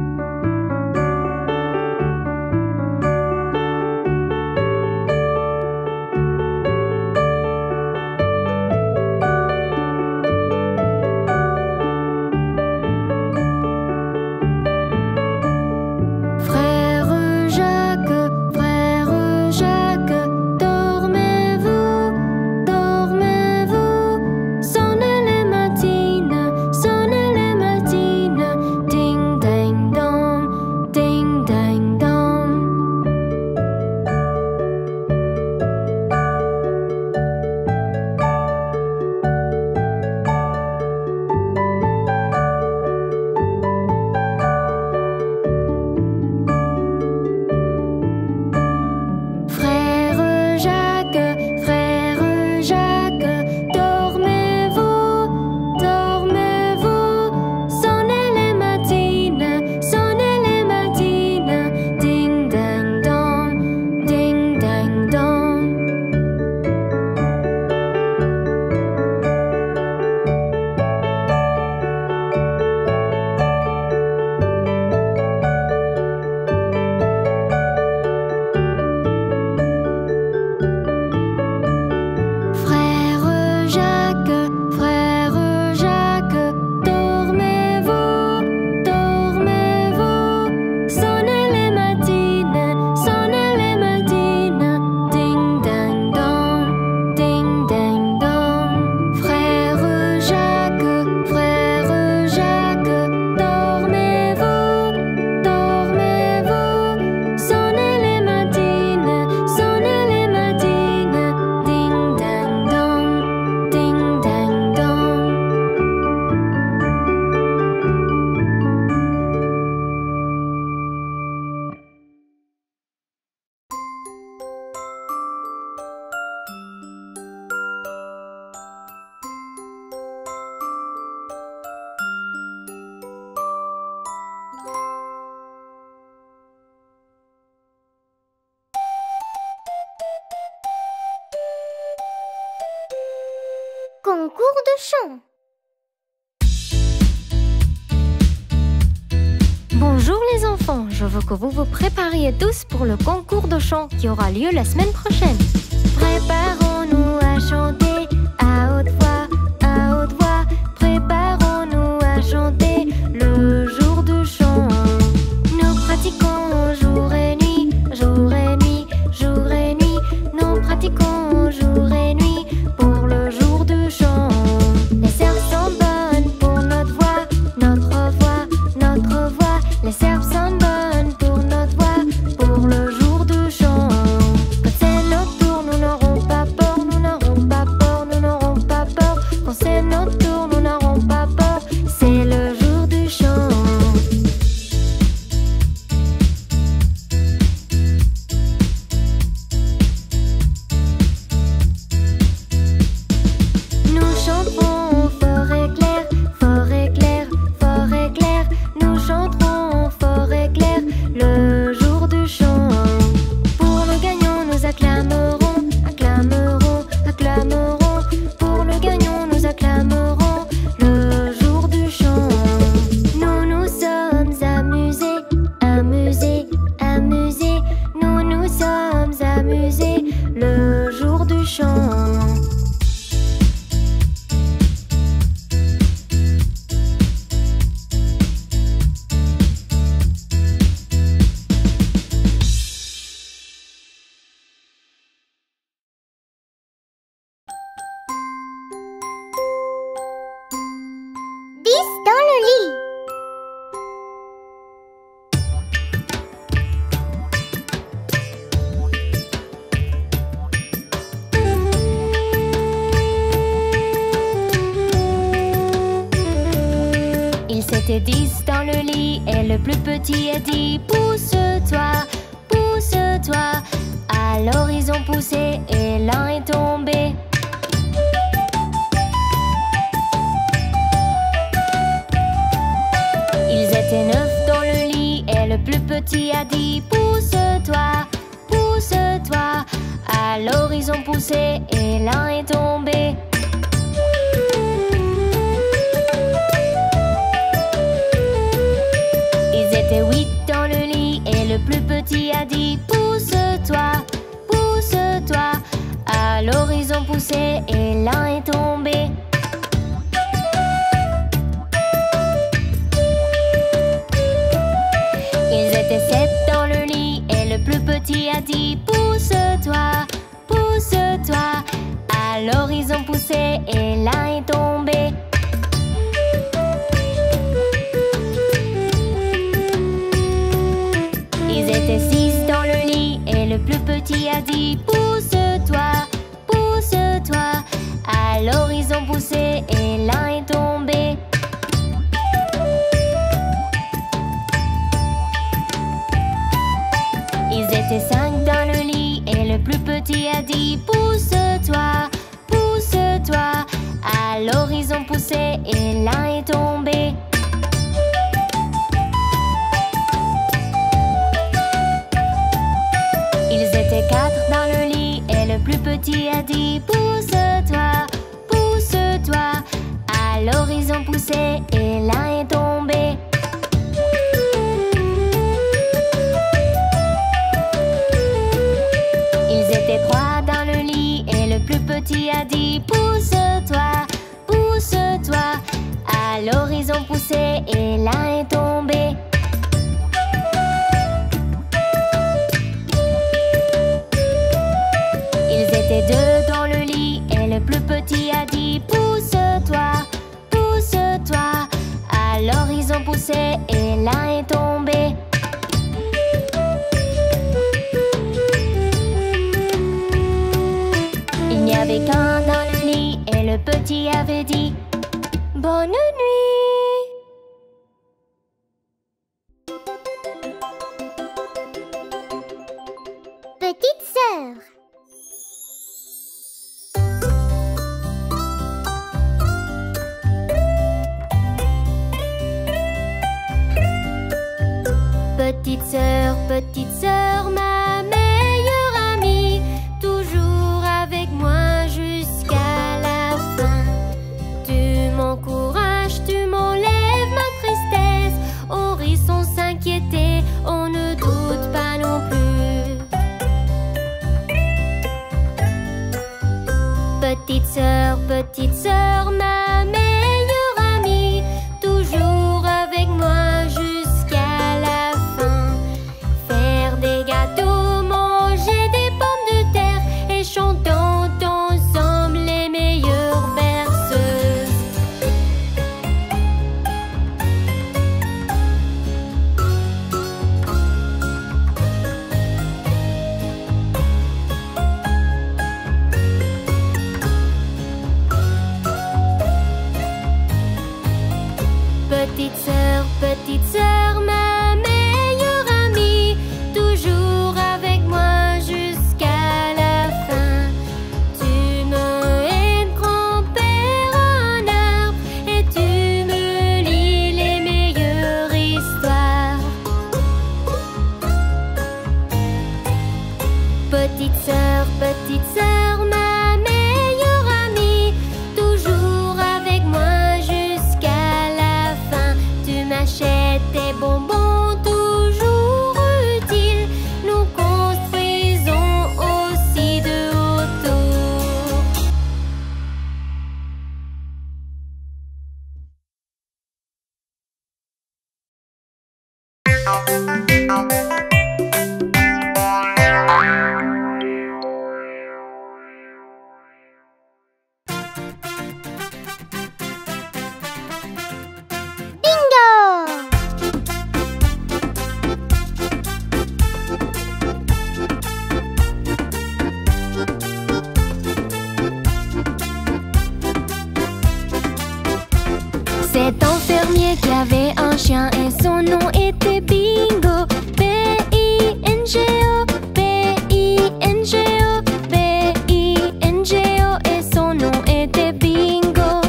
Concours de chant. Bonjour les enfants, je veux que vous vous prépariez tous pour le concours de chant qui aura lieu la semaine prochaine. Préparons-nous à chanter à haute voix, à haute voix. Préparons-nous à chanter le jour du chant. Nous pratiquons jour et nuit, jour et nuit, jour et nuit. Nous pratiquons jour et nuit pour le jour du chant. Les serves sont bonnes pour notre voix, notre voix, notre voix. Les serves sont bonnes pour notre voix, pour le jour du chant. Quand c'est notre tour, nous n'aurons pas peur, nous n'aurons pas peur, nous n'aurons pas peur. Quand c'est notre tour, nous n'aurons pas peur, c'est le jour du chant. Nous chanterons fort et clair, fort et clair, fort et clair. Nous chanterons fort et clair le jour du chant. Pour le gagnant, nous acclamerons, acclamerons, acclamerons. Pour le gagnant, nous acclamerons le jour du chant. Nous nous sommes amusés, amusés, amusés. Nous nous sommes amusés le jour du chant. Dans le lit. Ils s'étaient 10 dans le lit et le plus petit a dit: pousse-toi, pousse-toi. Alors ils ont poussé et l'un est tombé. Ils étaient 9 dans le lit et le plus petit a dit: pousse-toi, pousse-toi. Alors ils ont poussé et l'un est tombé. Ils étaient 8 dans le lit et le plus petit a dit: pousse-toi, pousse-toi. Alors ils ont poussé et l'un est tombé. Ils étaient 7 dans le lit et le plus petit a dit: pousse-toi, pousse-toi. Alors ils ont poussé et l'un est tombé. Ils étaient 6 dans le lit et le plus petit a dit: pousse-toi, pousse-toi. Alors ils ont poussé et l'un est tombé. Ils étaient 5 dans le lit et le plus petit a dit: pousse-toi, pousse-toi. Alors ils ont poussé et l'un est tombé. Ils étaient 4 dans le lit et le plus petit a dit: pousse-toi, pousse-toi. Alors ils ont poussé et l'un est tombé. Ils étaient 3 dans le lit et le plus petit a dit: pousse-toi, pousse-toi. Alors ils ont poussé et l'un est tombé. Ils étaient 2 dans le lit et le plus petit a dit: pousse-toi, pousse-toi. Alors ils ont poussé et l'un est tombé. Il n'y avait qu'un dans le lit et le petit avait dit: bonne nuit. Petite sœur. Petite sœur, ma meilleure amie, toujours avec moi jusqu'à la fin. Tu m'encourages, tu m'enlèves ma tristesse. On rit sans s'inquiéter, on ne doute pas non plus. Petite sœur, ma meilleure amie, toujours avec moi jusqu'à la fin. Faire des gâteaux, manger des pommes de terre et chantons ensemble les meilleures berceuses. Petite sœur, ma meilleure amie, toujours avec moi jusqu'à la fin. Tu me aides, grand-père, un arbre, et tu me lis les meilleures histoires. Petite sœur, ma meilleure amie, toujours avec moi jusqu'à la fin. Tu m'achètes des bonbons toujours utiles. Nous construisons aussi de hauts tours. C'est un fermier qui avait un chien et son nom était Bingo. B-I-N-G-O, B-I-N-G-O, B-I-N-G-O, et son nom était Bingo.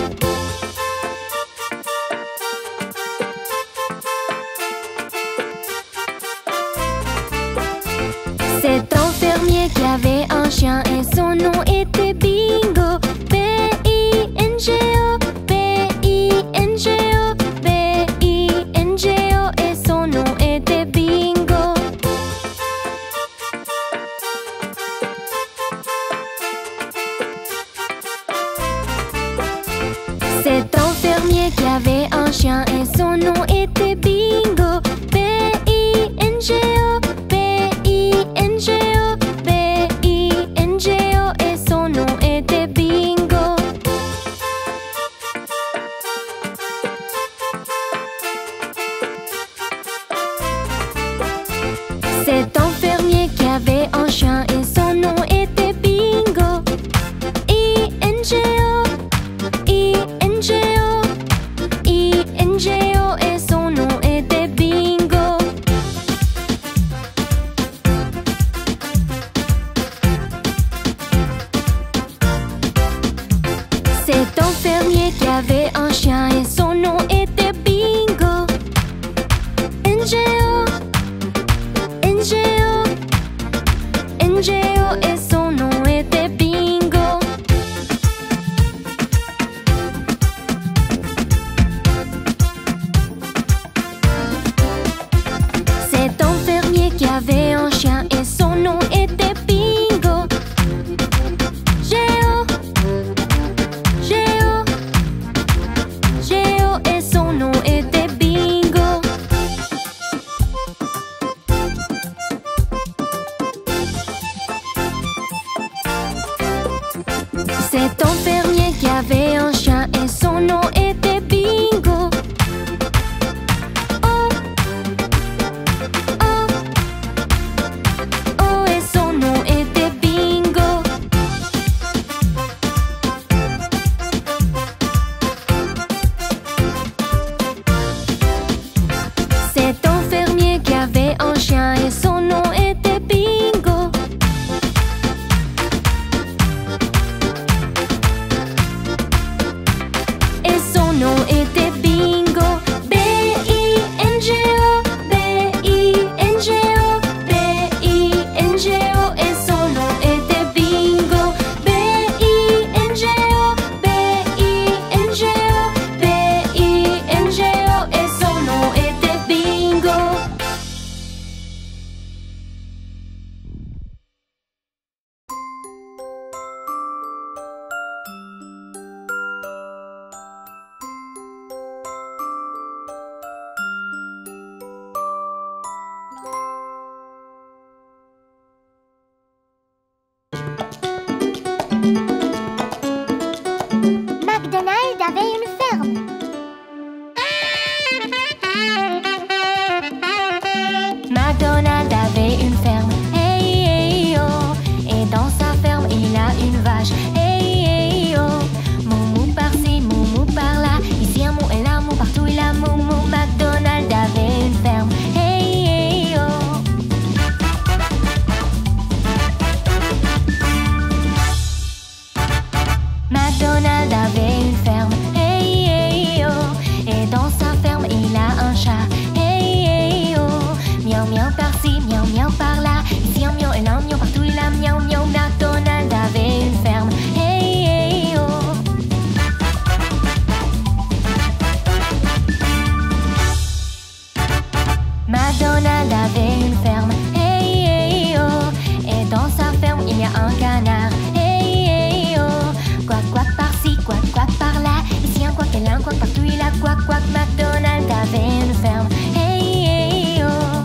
C'est un fermier qui avait un chien et son nom était Bingo. B-I-N-G-O, B-I-N-G-O, B-I-N-G-O et son nom était Bingo. C'est un fermier qui avait un chien et son nom était Bingo. B-I-N-G-O, B-I-N-G-O, B-I-N-G-O et son nom était Bingo. C'est un fermier qui avait un chien et son nom était Bingo. I-N-G-O, I-N-G-O, I-N-G-O et son nom était Bingo. C'est un fermier qui avait un chien et son nom était Bingo. N-G-O, N-G-O, N-G-O et son nom était Bingo. C'est un fermier qui avait un chien et son nom était Bingo. Géo, Géo, Géo et son nom était Bingo. C'est un fermier qui avait un chien et son nom était Bingo. Oh, oh, oh et son nom était Bingo. C'est un fermier qui avait un chien et son nom était Bingo. Et son nom était Bingo. B-I-N-G-O, B-I-N-G-O, B-I-N-G-O et son nom était Bingo. B-I-N-G-O, B-I-N-G-O, B-I-N-G-O et son nom était Bingo. McDonald avait une ferme. McDonald avait une ferme, hey, hey, oh. Et dans sa ferme, il a une vache, hey, hey, oh. Moumou par-ci, moumou par-là, ici un mou et là, mou partout, il a moumou. McDonald avait une ferme, hey, hey, oh. McDonald avait une ferme, hey, hey, oh. Et dans sa ferme, il a un chat, hey, hey, oh. Miaou, miaou par-ci, miaou, miaou par-là, ici un miaou et là un miaou partout, il a miaou, miaou. McDonald avait une ferme, hey, hey, oh. McDonald avait une ferme, hey, hey, oh. Et dans sa ferme, il y a un canard, hey, hey, oh. Quack, quack par-ci, quack, quack par-là, ici un quack et là un quack partout, il a quack, quack. McDonald avait une ferme, hey, hey, oh.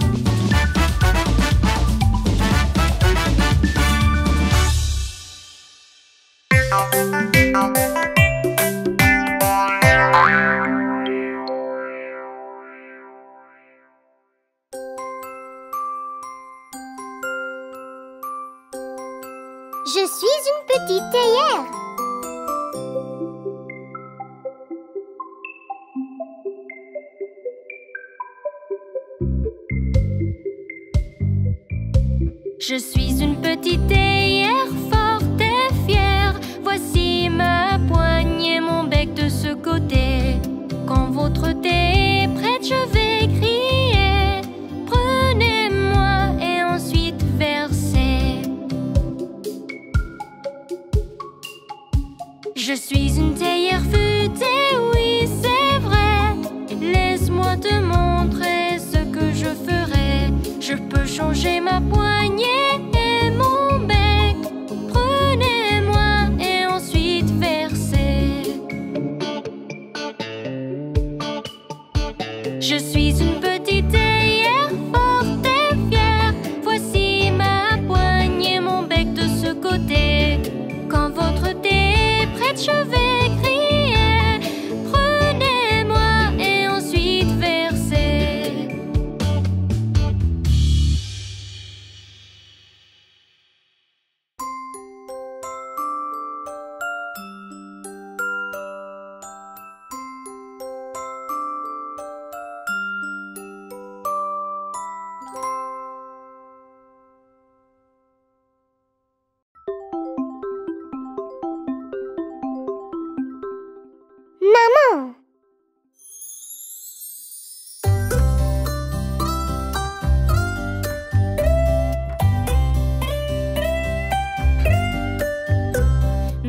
Je suis une petite théière. Je suis une petite théière forte et fière. Voici ma poignée, mon bec de ce côté. Quand votre thé est prête, je vais crier. Prenez-moi et ensuite versez.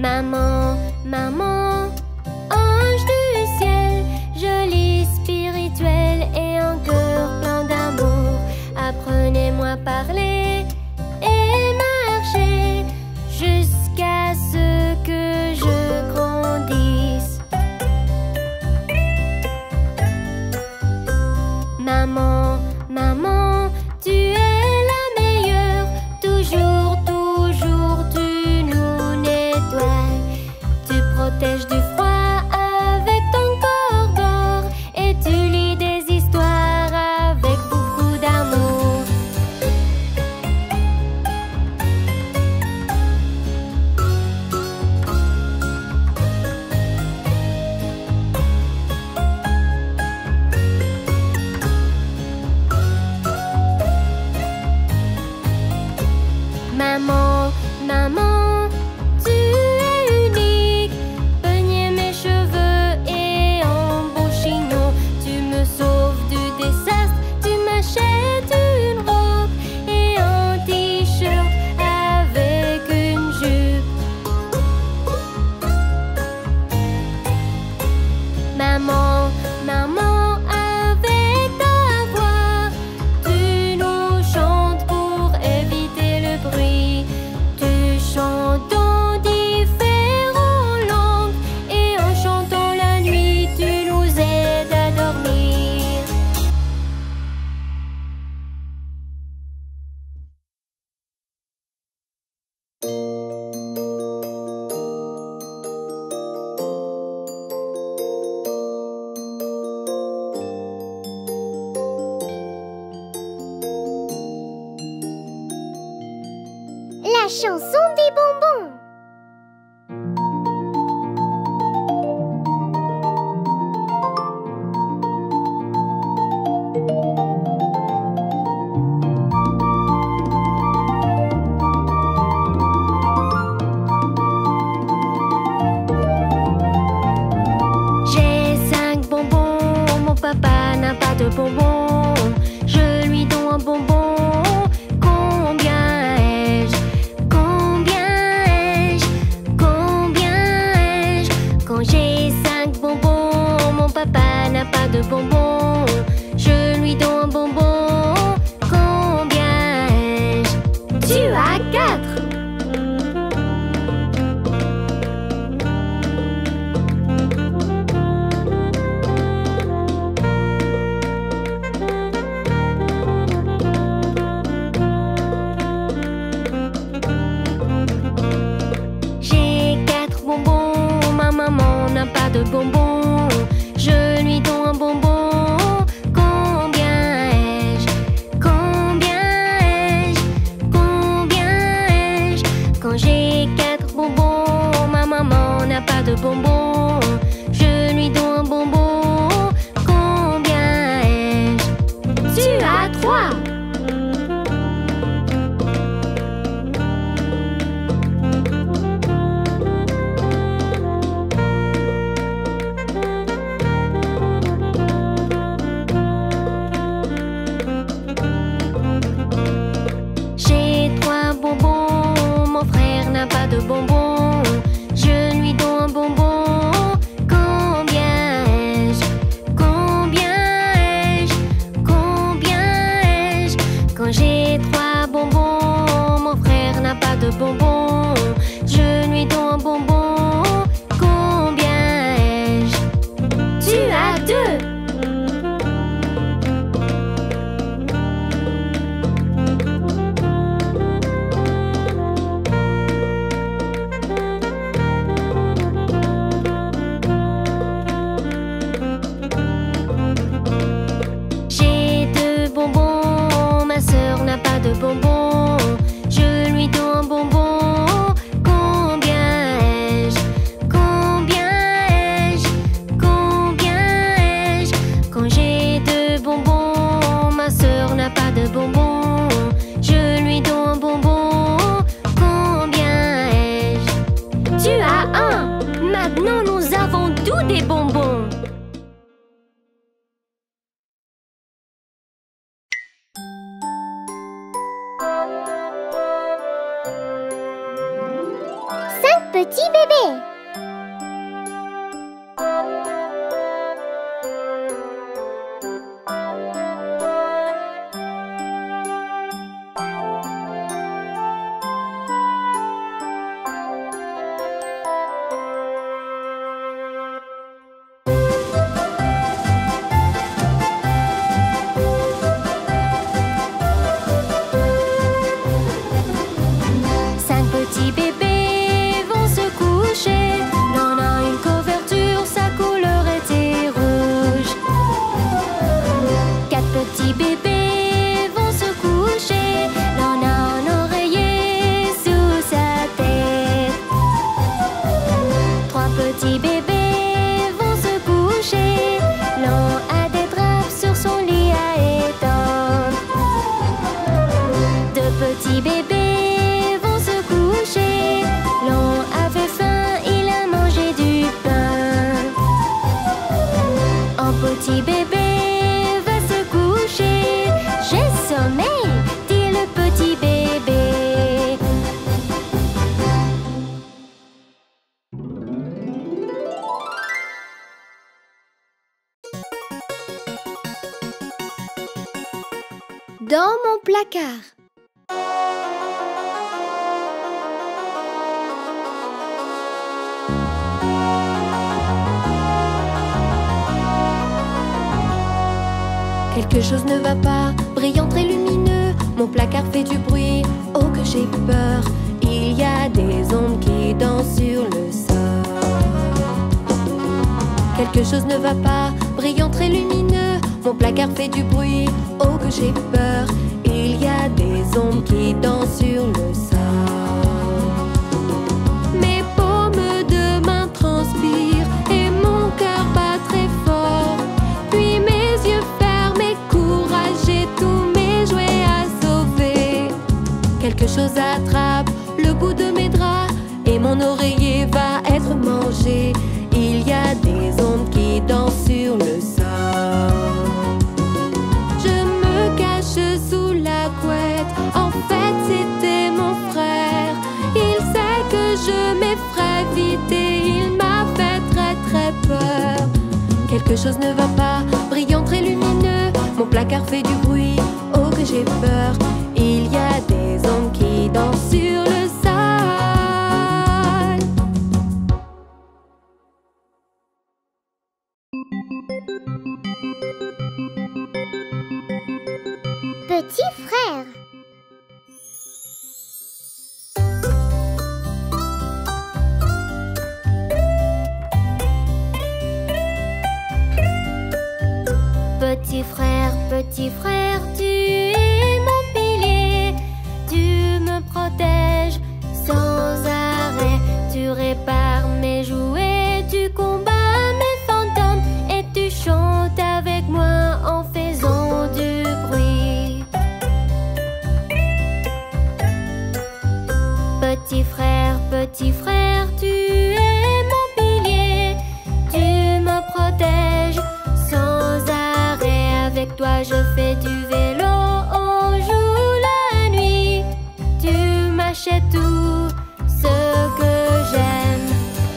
Maman, maman, ange du ciel, joli, spirituel et un cœur plein d'amour. Apprenez-moi à parler et marcher jusqu'à ce que je grandisse. Maman, maman, tu es la meilleure. Toujours, toujours, tu nous nettoies. Tu protèges du froid avec ton corps d'or. Et tu lis des histoires avec beaucoup d'amour. Maman, maman, tu es unique. Peigner mes cheveux et en beau chignon. Tu me sauves du désastre. Tu m'achètes une robe et un t-shirt avec une jupe. Maman, maman, avec ta voix, tu nous chantes pour éviter le bruit. Tu chantes dans différentes langues et en chantant la nuit, tu nous aides à dormir. La chanson des bonbons. J'ai 5 bonbons, mon papa n'a pas de bonbons. Je lui donne un bonbon. Combien ai-je? Combien ai-je? Combien ai-je? Quand j'ai 5 bonbons, mon papa n'a pas de bonbons. Je lui donne un bonbon. Combien ai-je? Tu as 4. J'ai 4 bonbons, ma maman n'a pas de bonbons. Je lui donne un bonbon. Combien ai-je? Combien ai-je? Combien ai-je? Quand j'ai 4 bonbons, ma maman n'a pas de bonbons. Je lui donne un bonbon. Combien ai-je? Tu as 3. J'ai 3 bonbons, mon frère n'a pas de bonbons. Je lui donne un bonbon. petit bébé. Dans mon placard. Quelque chose ne va pas, brillant très lumineux. Mon placard fait du bruit, oh que j'ai peur. Il y a des ombres qui dansent sur le sol. Quelque chose ne va pas, brillant très lumineux. Mon placard fait du bruit, oh que j'ai peur. Il y a des ombres qui dansent sur le sol. Mes paumes de main transpirent et mon cœur bat très fort. Puis mes yeux fermés, courage, j'ai tous mes jouets à sauver. Quelque chose attrape le bout de mes draps et mon oreiller va être mangé. Il y a des ondes qui dansent sur le sol. Je me cache sous la couette, en fait c'était mon frère. Il sait que je m'effraie vite et il m'a fait très très peur. Quelque chose ne va pas, brillant très lumineux. Mon placard fait du bruit, oh que j'ai peur. Il y a des ondes qui dansent sur le sol. Petit frère. Petit frère, tu es mon pilier. Tu me protèges sans arrêt. Tu répares mes jouets, tu combats mes fantômes et tu chantes avec moi en faisant du bruit. Petit frère, tu es mon pilier. Tu me protèges sans arrêt. Avec toi je fais du vélo, on joue la nuit. Tu m'achètes tout ce que j'aime.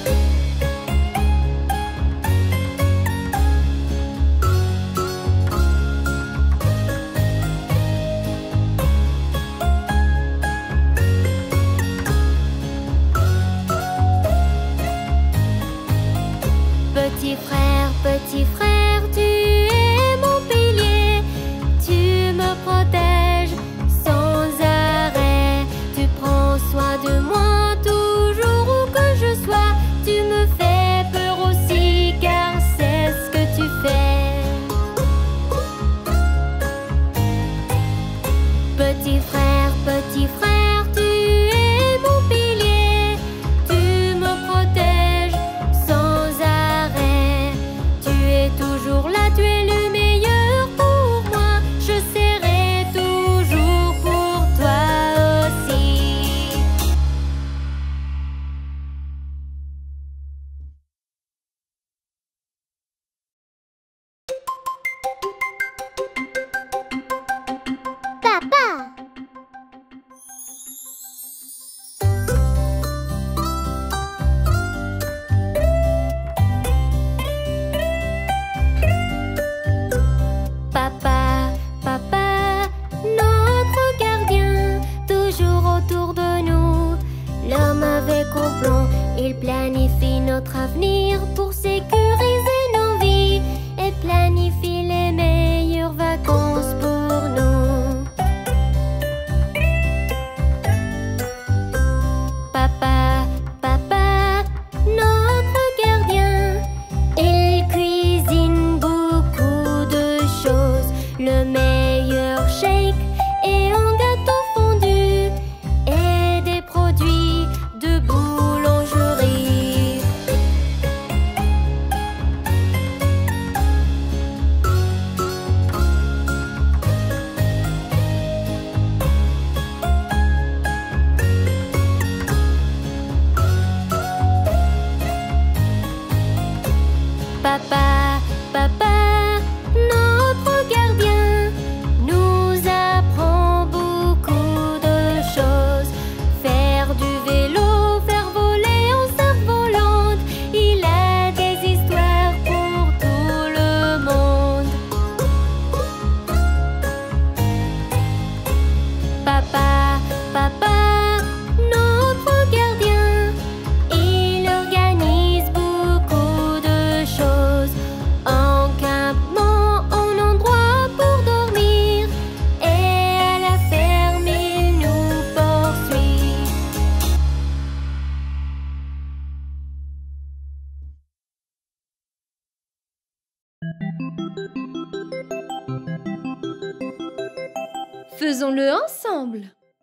Petit frère, tu es mon pilier. Tu me protèges sans arrêt. Tu prends soin de moi toujours où que je sois. Tu me fais peur aussi car c'est ce que tu fais. Petit frère, tu es mon pilier. Tu me protèges sans arrêt. Tu es tout complot. Il planifie notre avenir pour sécuriser nos vies et planifie les meilleures vacances pour nous. Papa, papa, notre gardien, il cuisine beaucoup de choses. Le meilleur shake et un gâteau fondu et des produits de boulangerie. Papa, papa, notre gardien, nous apprend beaucoup de choses. Faire du vélo, faire voler en cerf-volante, il a des histoires pour tout le monde. Papa, papa, notre gardien, il organise beaucoup de choses. En campement, en endroit pour dormir, et à la ferme, il nous poursuit. Faisons-le ensemble.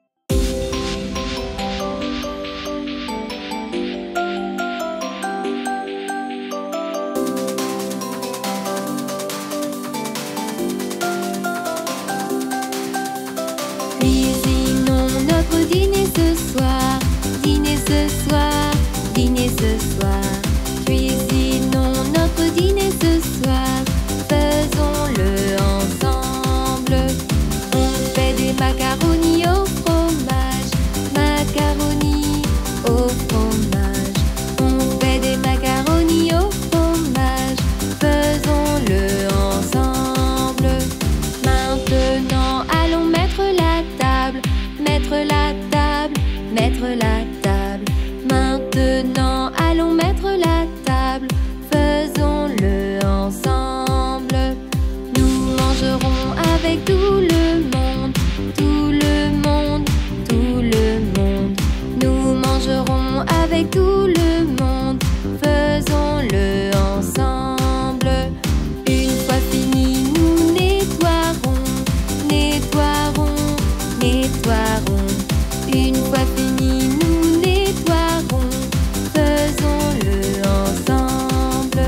Cuisinons notre dîner ce soir, dîner ce soir, dîner ce soir. Cuisinons notre dîner ce soir, faisons-le ensemble. On fait des macaronis au fromage, macaronis au fromage. On fait des macaronis au fromage, faisons-le ensemble. Maintenant, allons mettre la table, mettre la table, mettre la table. Maintenant, allons mettre la table, faisons-le ensemble. Nous mangerons avec tout le monde, tout le monde, tout le monde. Nous mangerons avec tout le monde, faisons-le ensemble. Une fois fini, nous nettoierons, nettoierons, nettoierons. Une fois fini, nous nettoierons, faisons-le ensemble.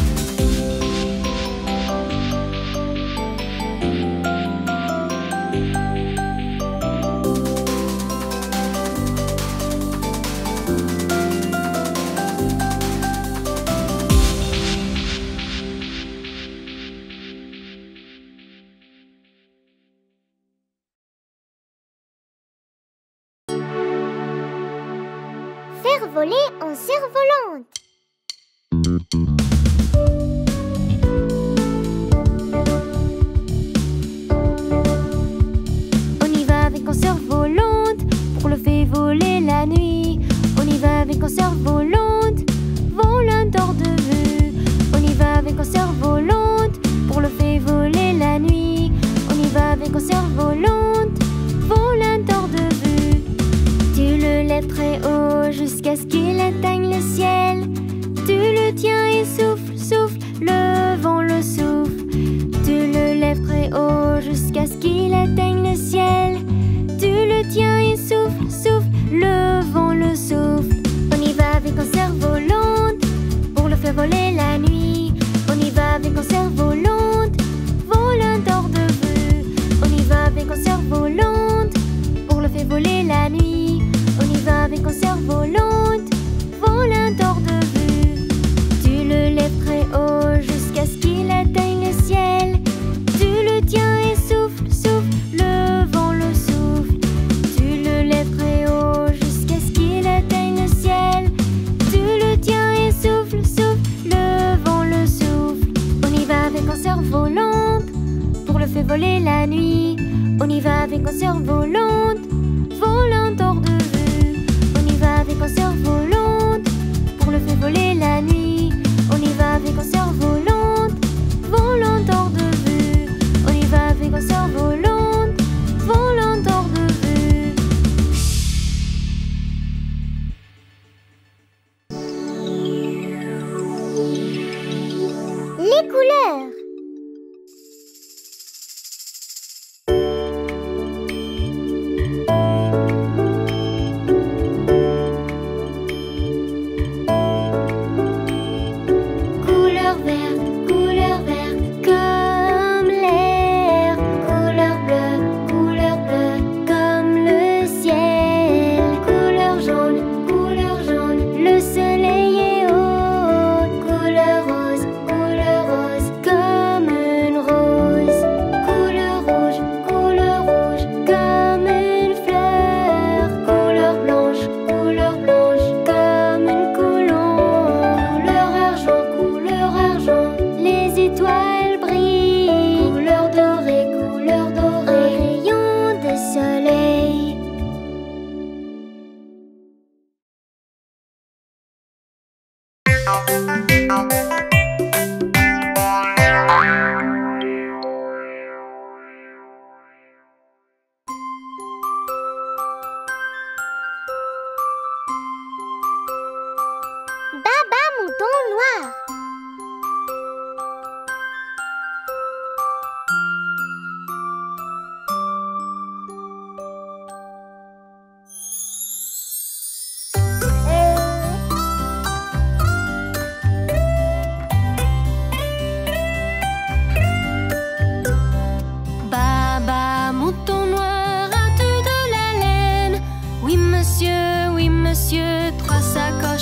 Faire voler en cerf-volante. On y va avec un cerf-volante pour le faire voler la nuit. On y va avec un cerf-volante, volant hors de vue. On y va avec un cerf-volante pour le faire voler la nuit. On y va avec un cerf-volante, volant hors de vue. Tu le lèves très haut jusqu'à ce qu'il atteigne le ciel. Tu le tiens et souffle, souffle, le vent le souffle. Tu le lèves très haut jusqu'à ce qu'il atteigne le ciel. Tu le tiens et souffle, souffle, le vent le souffle. On y va avec un cerf-volante pour le faire voler la nuit. On y va avec un cerf-volante, volant hors de vue. On y va avec un cerf-volante pour le faire voler la nuit. On y va avec un cerf-volante, volant hors de vue. Tu le lèves très haut jusqu'à ce qu'il atteigne le ciel. Tu le tiens et souffle, souffle, le vent le souffle. Tu le lèves très haut jusqu'à ce qu'il atteigne le ciel. Tu le tiens et souffle, souffle, le vent le souffle. On y va avec un cerf-volante pour le faire voler la nuit. On y va avec un cerf-volante, volant hors de vue. On y va avec un cerf-volante.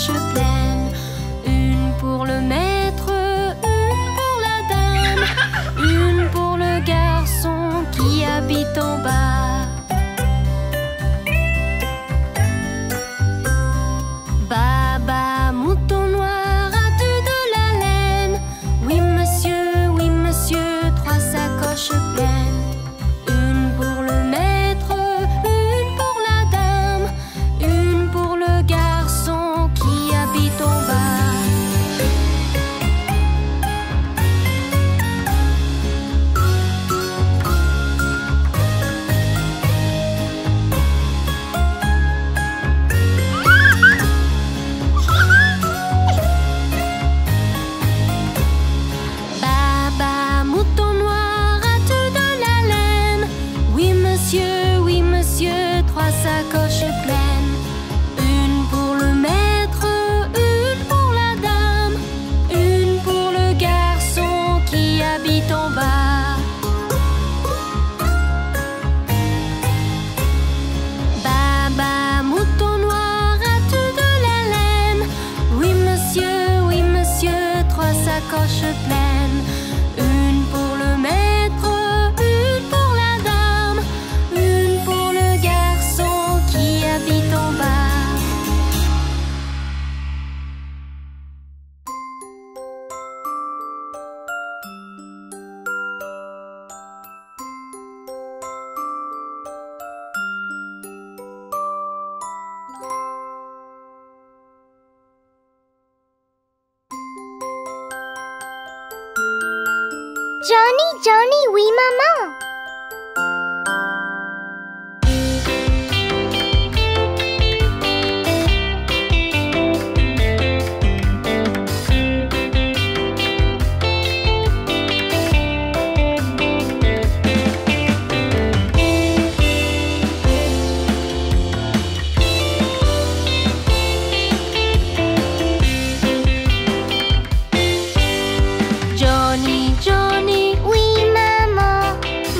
sacoches pleines. Une pour le maître, une pour la dame, une pour le garçon qui habite en bas. Baba, mouton noir, as-tu de la laine? Oui monsieur, 3 sacoches pleines. Une pour le maître, une pour la dame, une pour le garçon qui habite en bas. Baba, mouton noir, as-tu de la laine? Oui monsieur, 3 sacoches pleines. Une pour le maître, une pour la dame, une pour le garçon qui habite en bas. Baba, mouton noir, as-tu de la laine? Oui monsieur, 3 sacoches pleines. Une pour le maître, une pour la dame, une pour le garçon qui habite en bas. Johnny, oui maman. Johnny, Oui maman.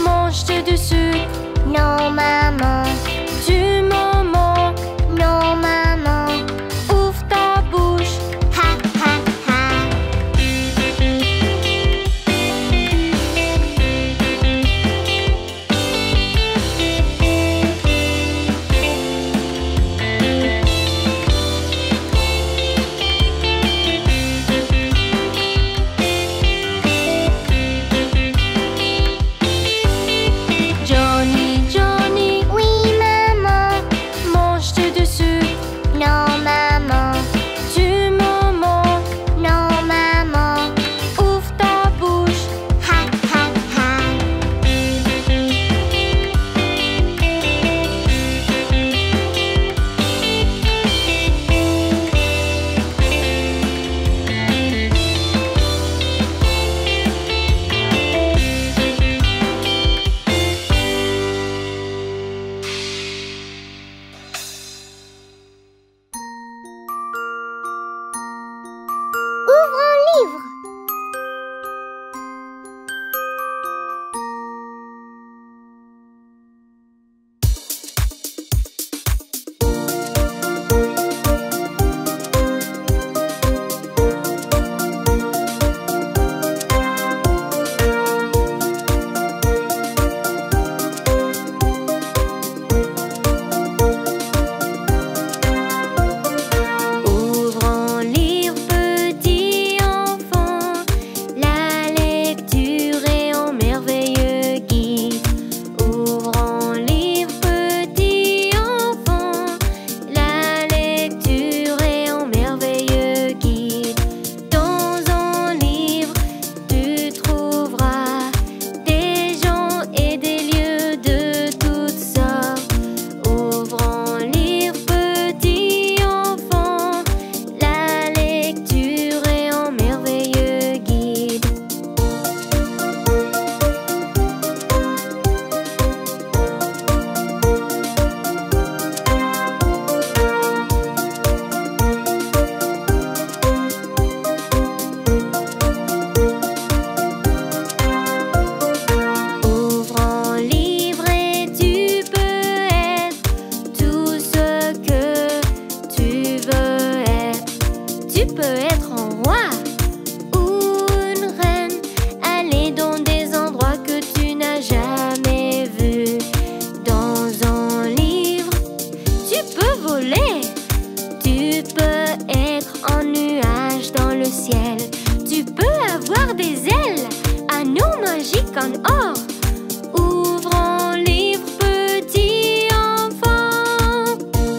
voler. Tu peux être un nuage dans le ciel. Tu peux avoir des ailes, anneaux magiques en or. Ouvre un livre, petit enfant.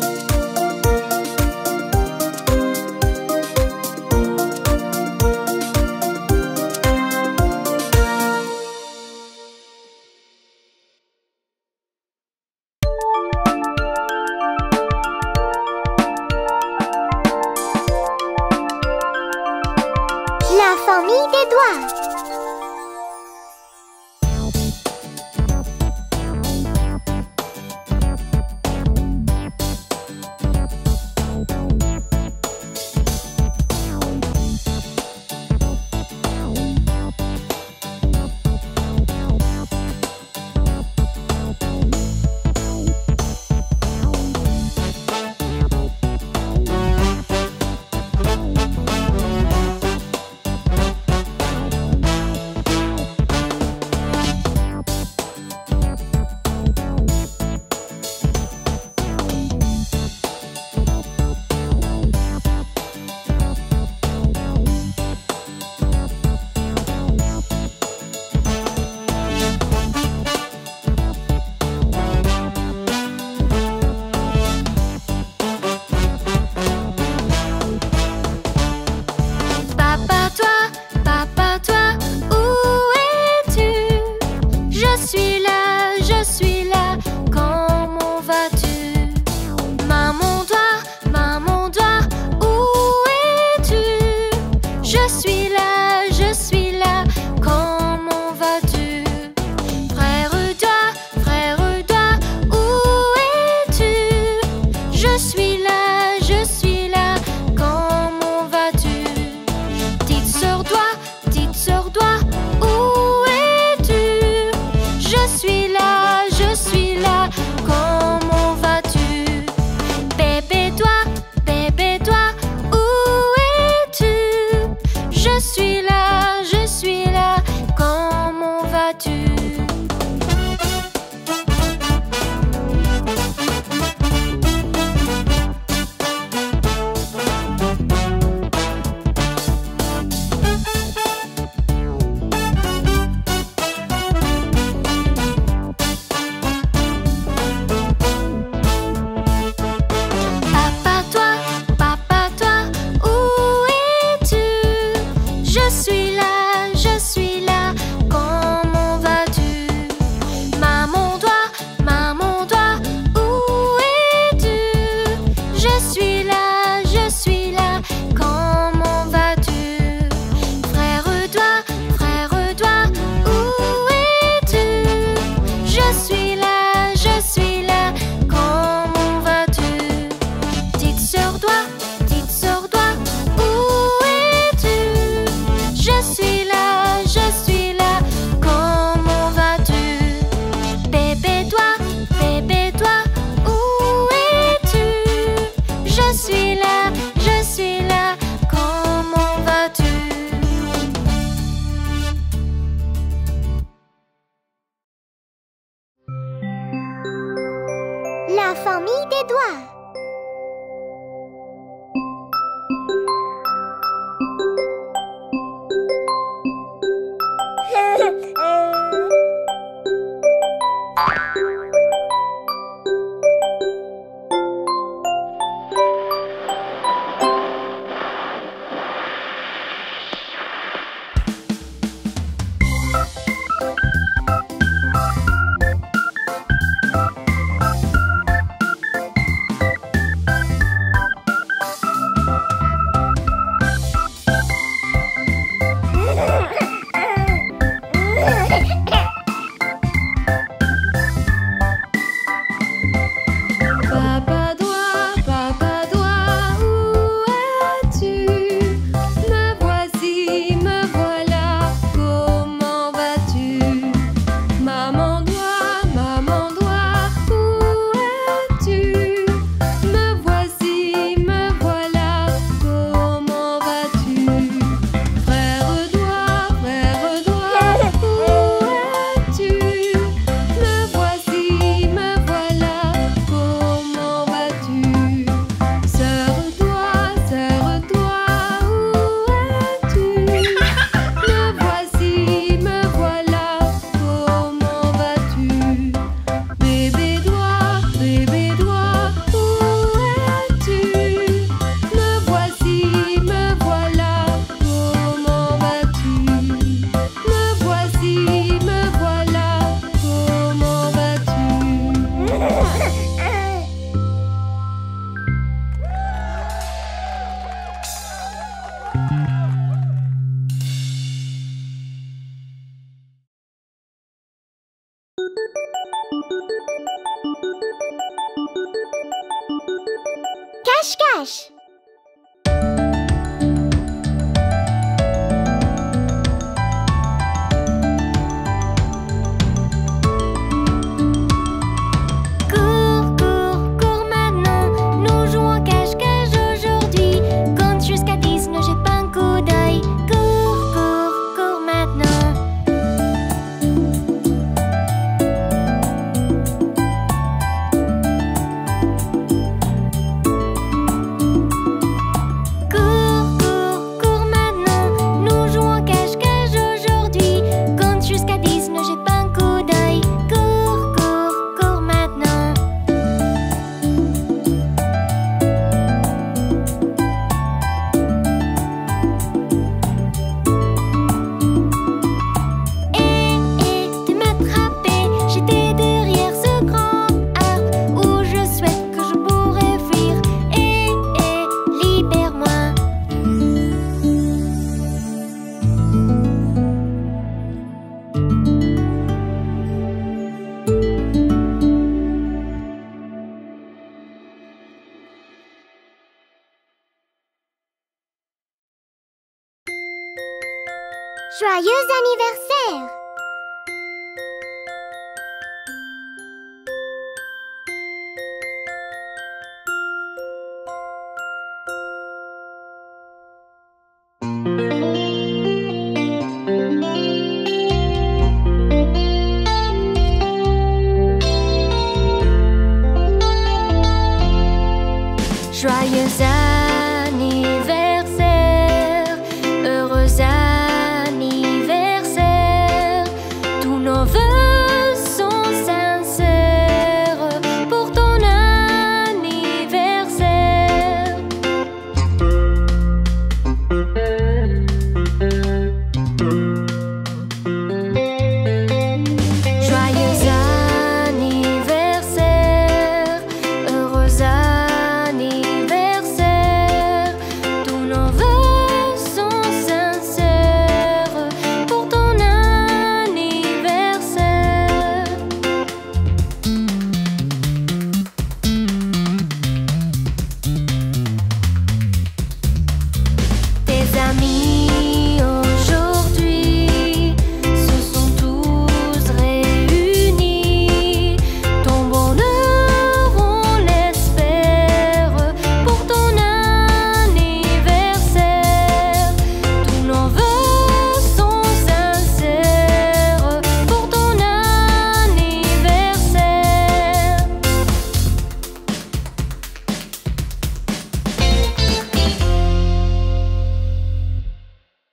La famille des doigts. Papa toi, où es-tu? Je suis là, comment vas-tu? Maman doigt, où es-tu? Je suis là, comment vas-tu? Frère doigt, où es-tu? Je suis là, comment vas-tu? Petite sœur doigt, où es-tu? Je suis là, comment vas-tu? Bébé doigt, où es-tu? Je suis là, comment vas-tu? Cache-cache. Cours, cours, cours maintenant. Nous jouons cache-cache aujourd'hui. Compte jusqu'à 10, ne jette pas un coup d'œil. Cours, cours, cours maintenant. Cours, cours, cours maintenant. Nous jouons cache-cache aujourd'hui. Compte jusqu'à 10, ne jette pas un coup d'œil. Cours, cours, cours maintenant. Tu m'attrapais, j'étais derrière ce grand arbre où je souhaite que je pourrais fuir. Libère-moi. Joyeux anniversaire. Joyeux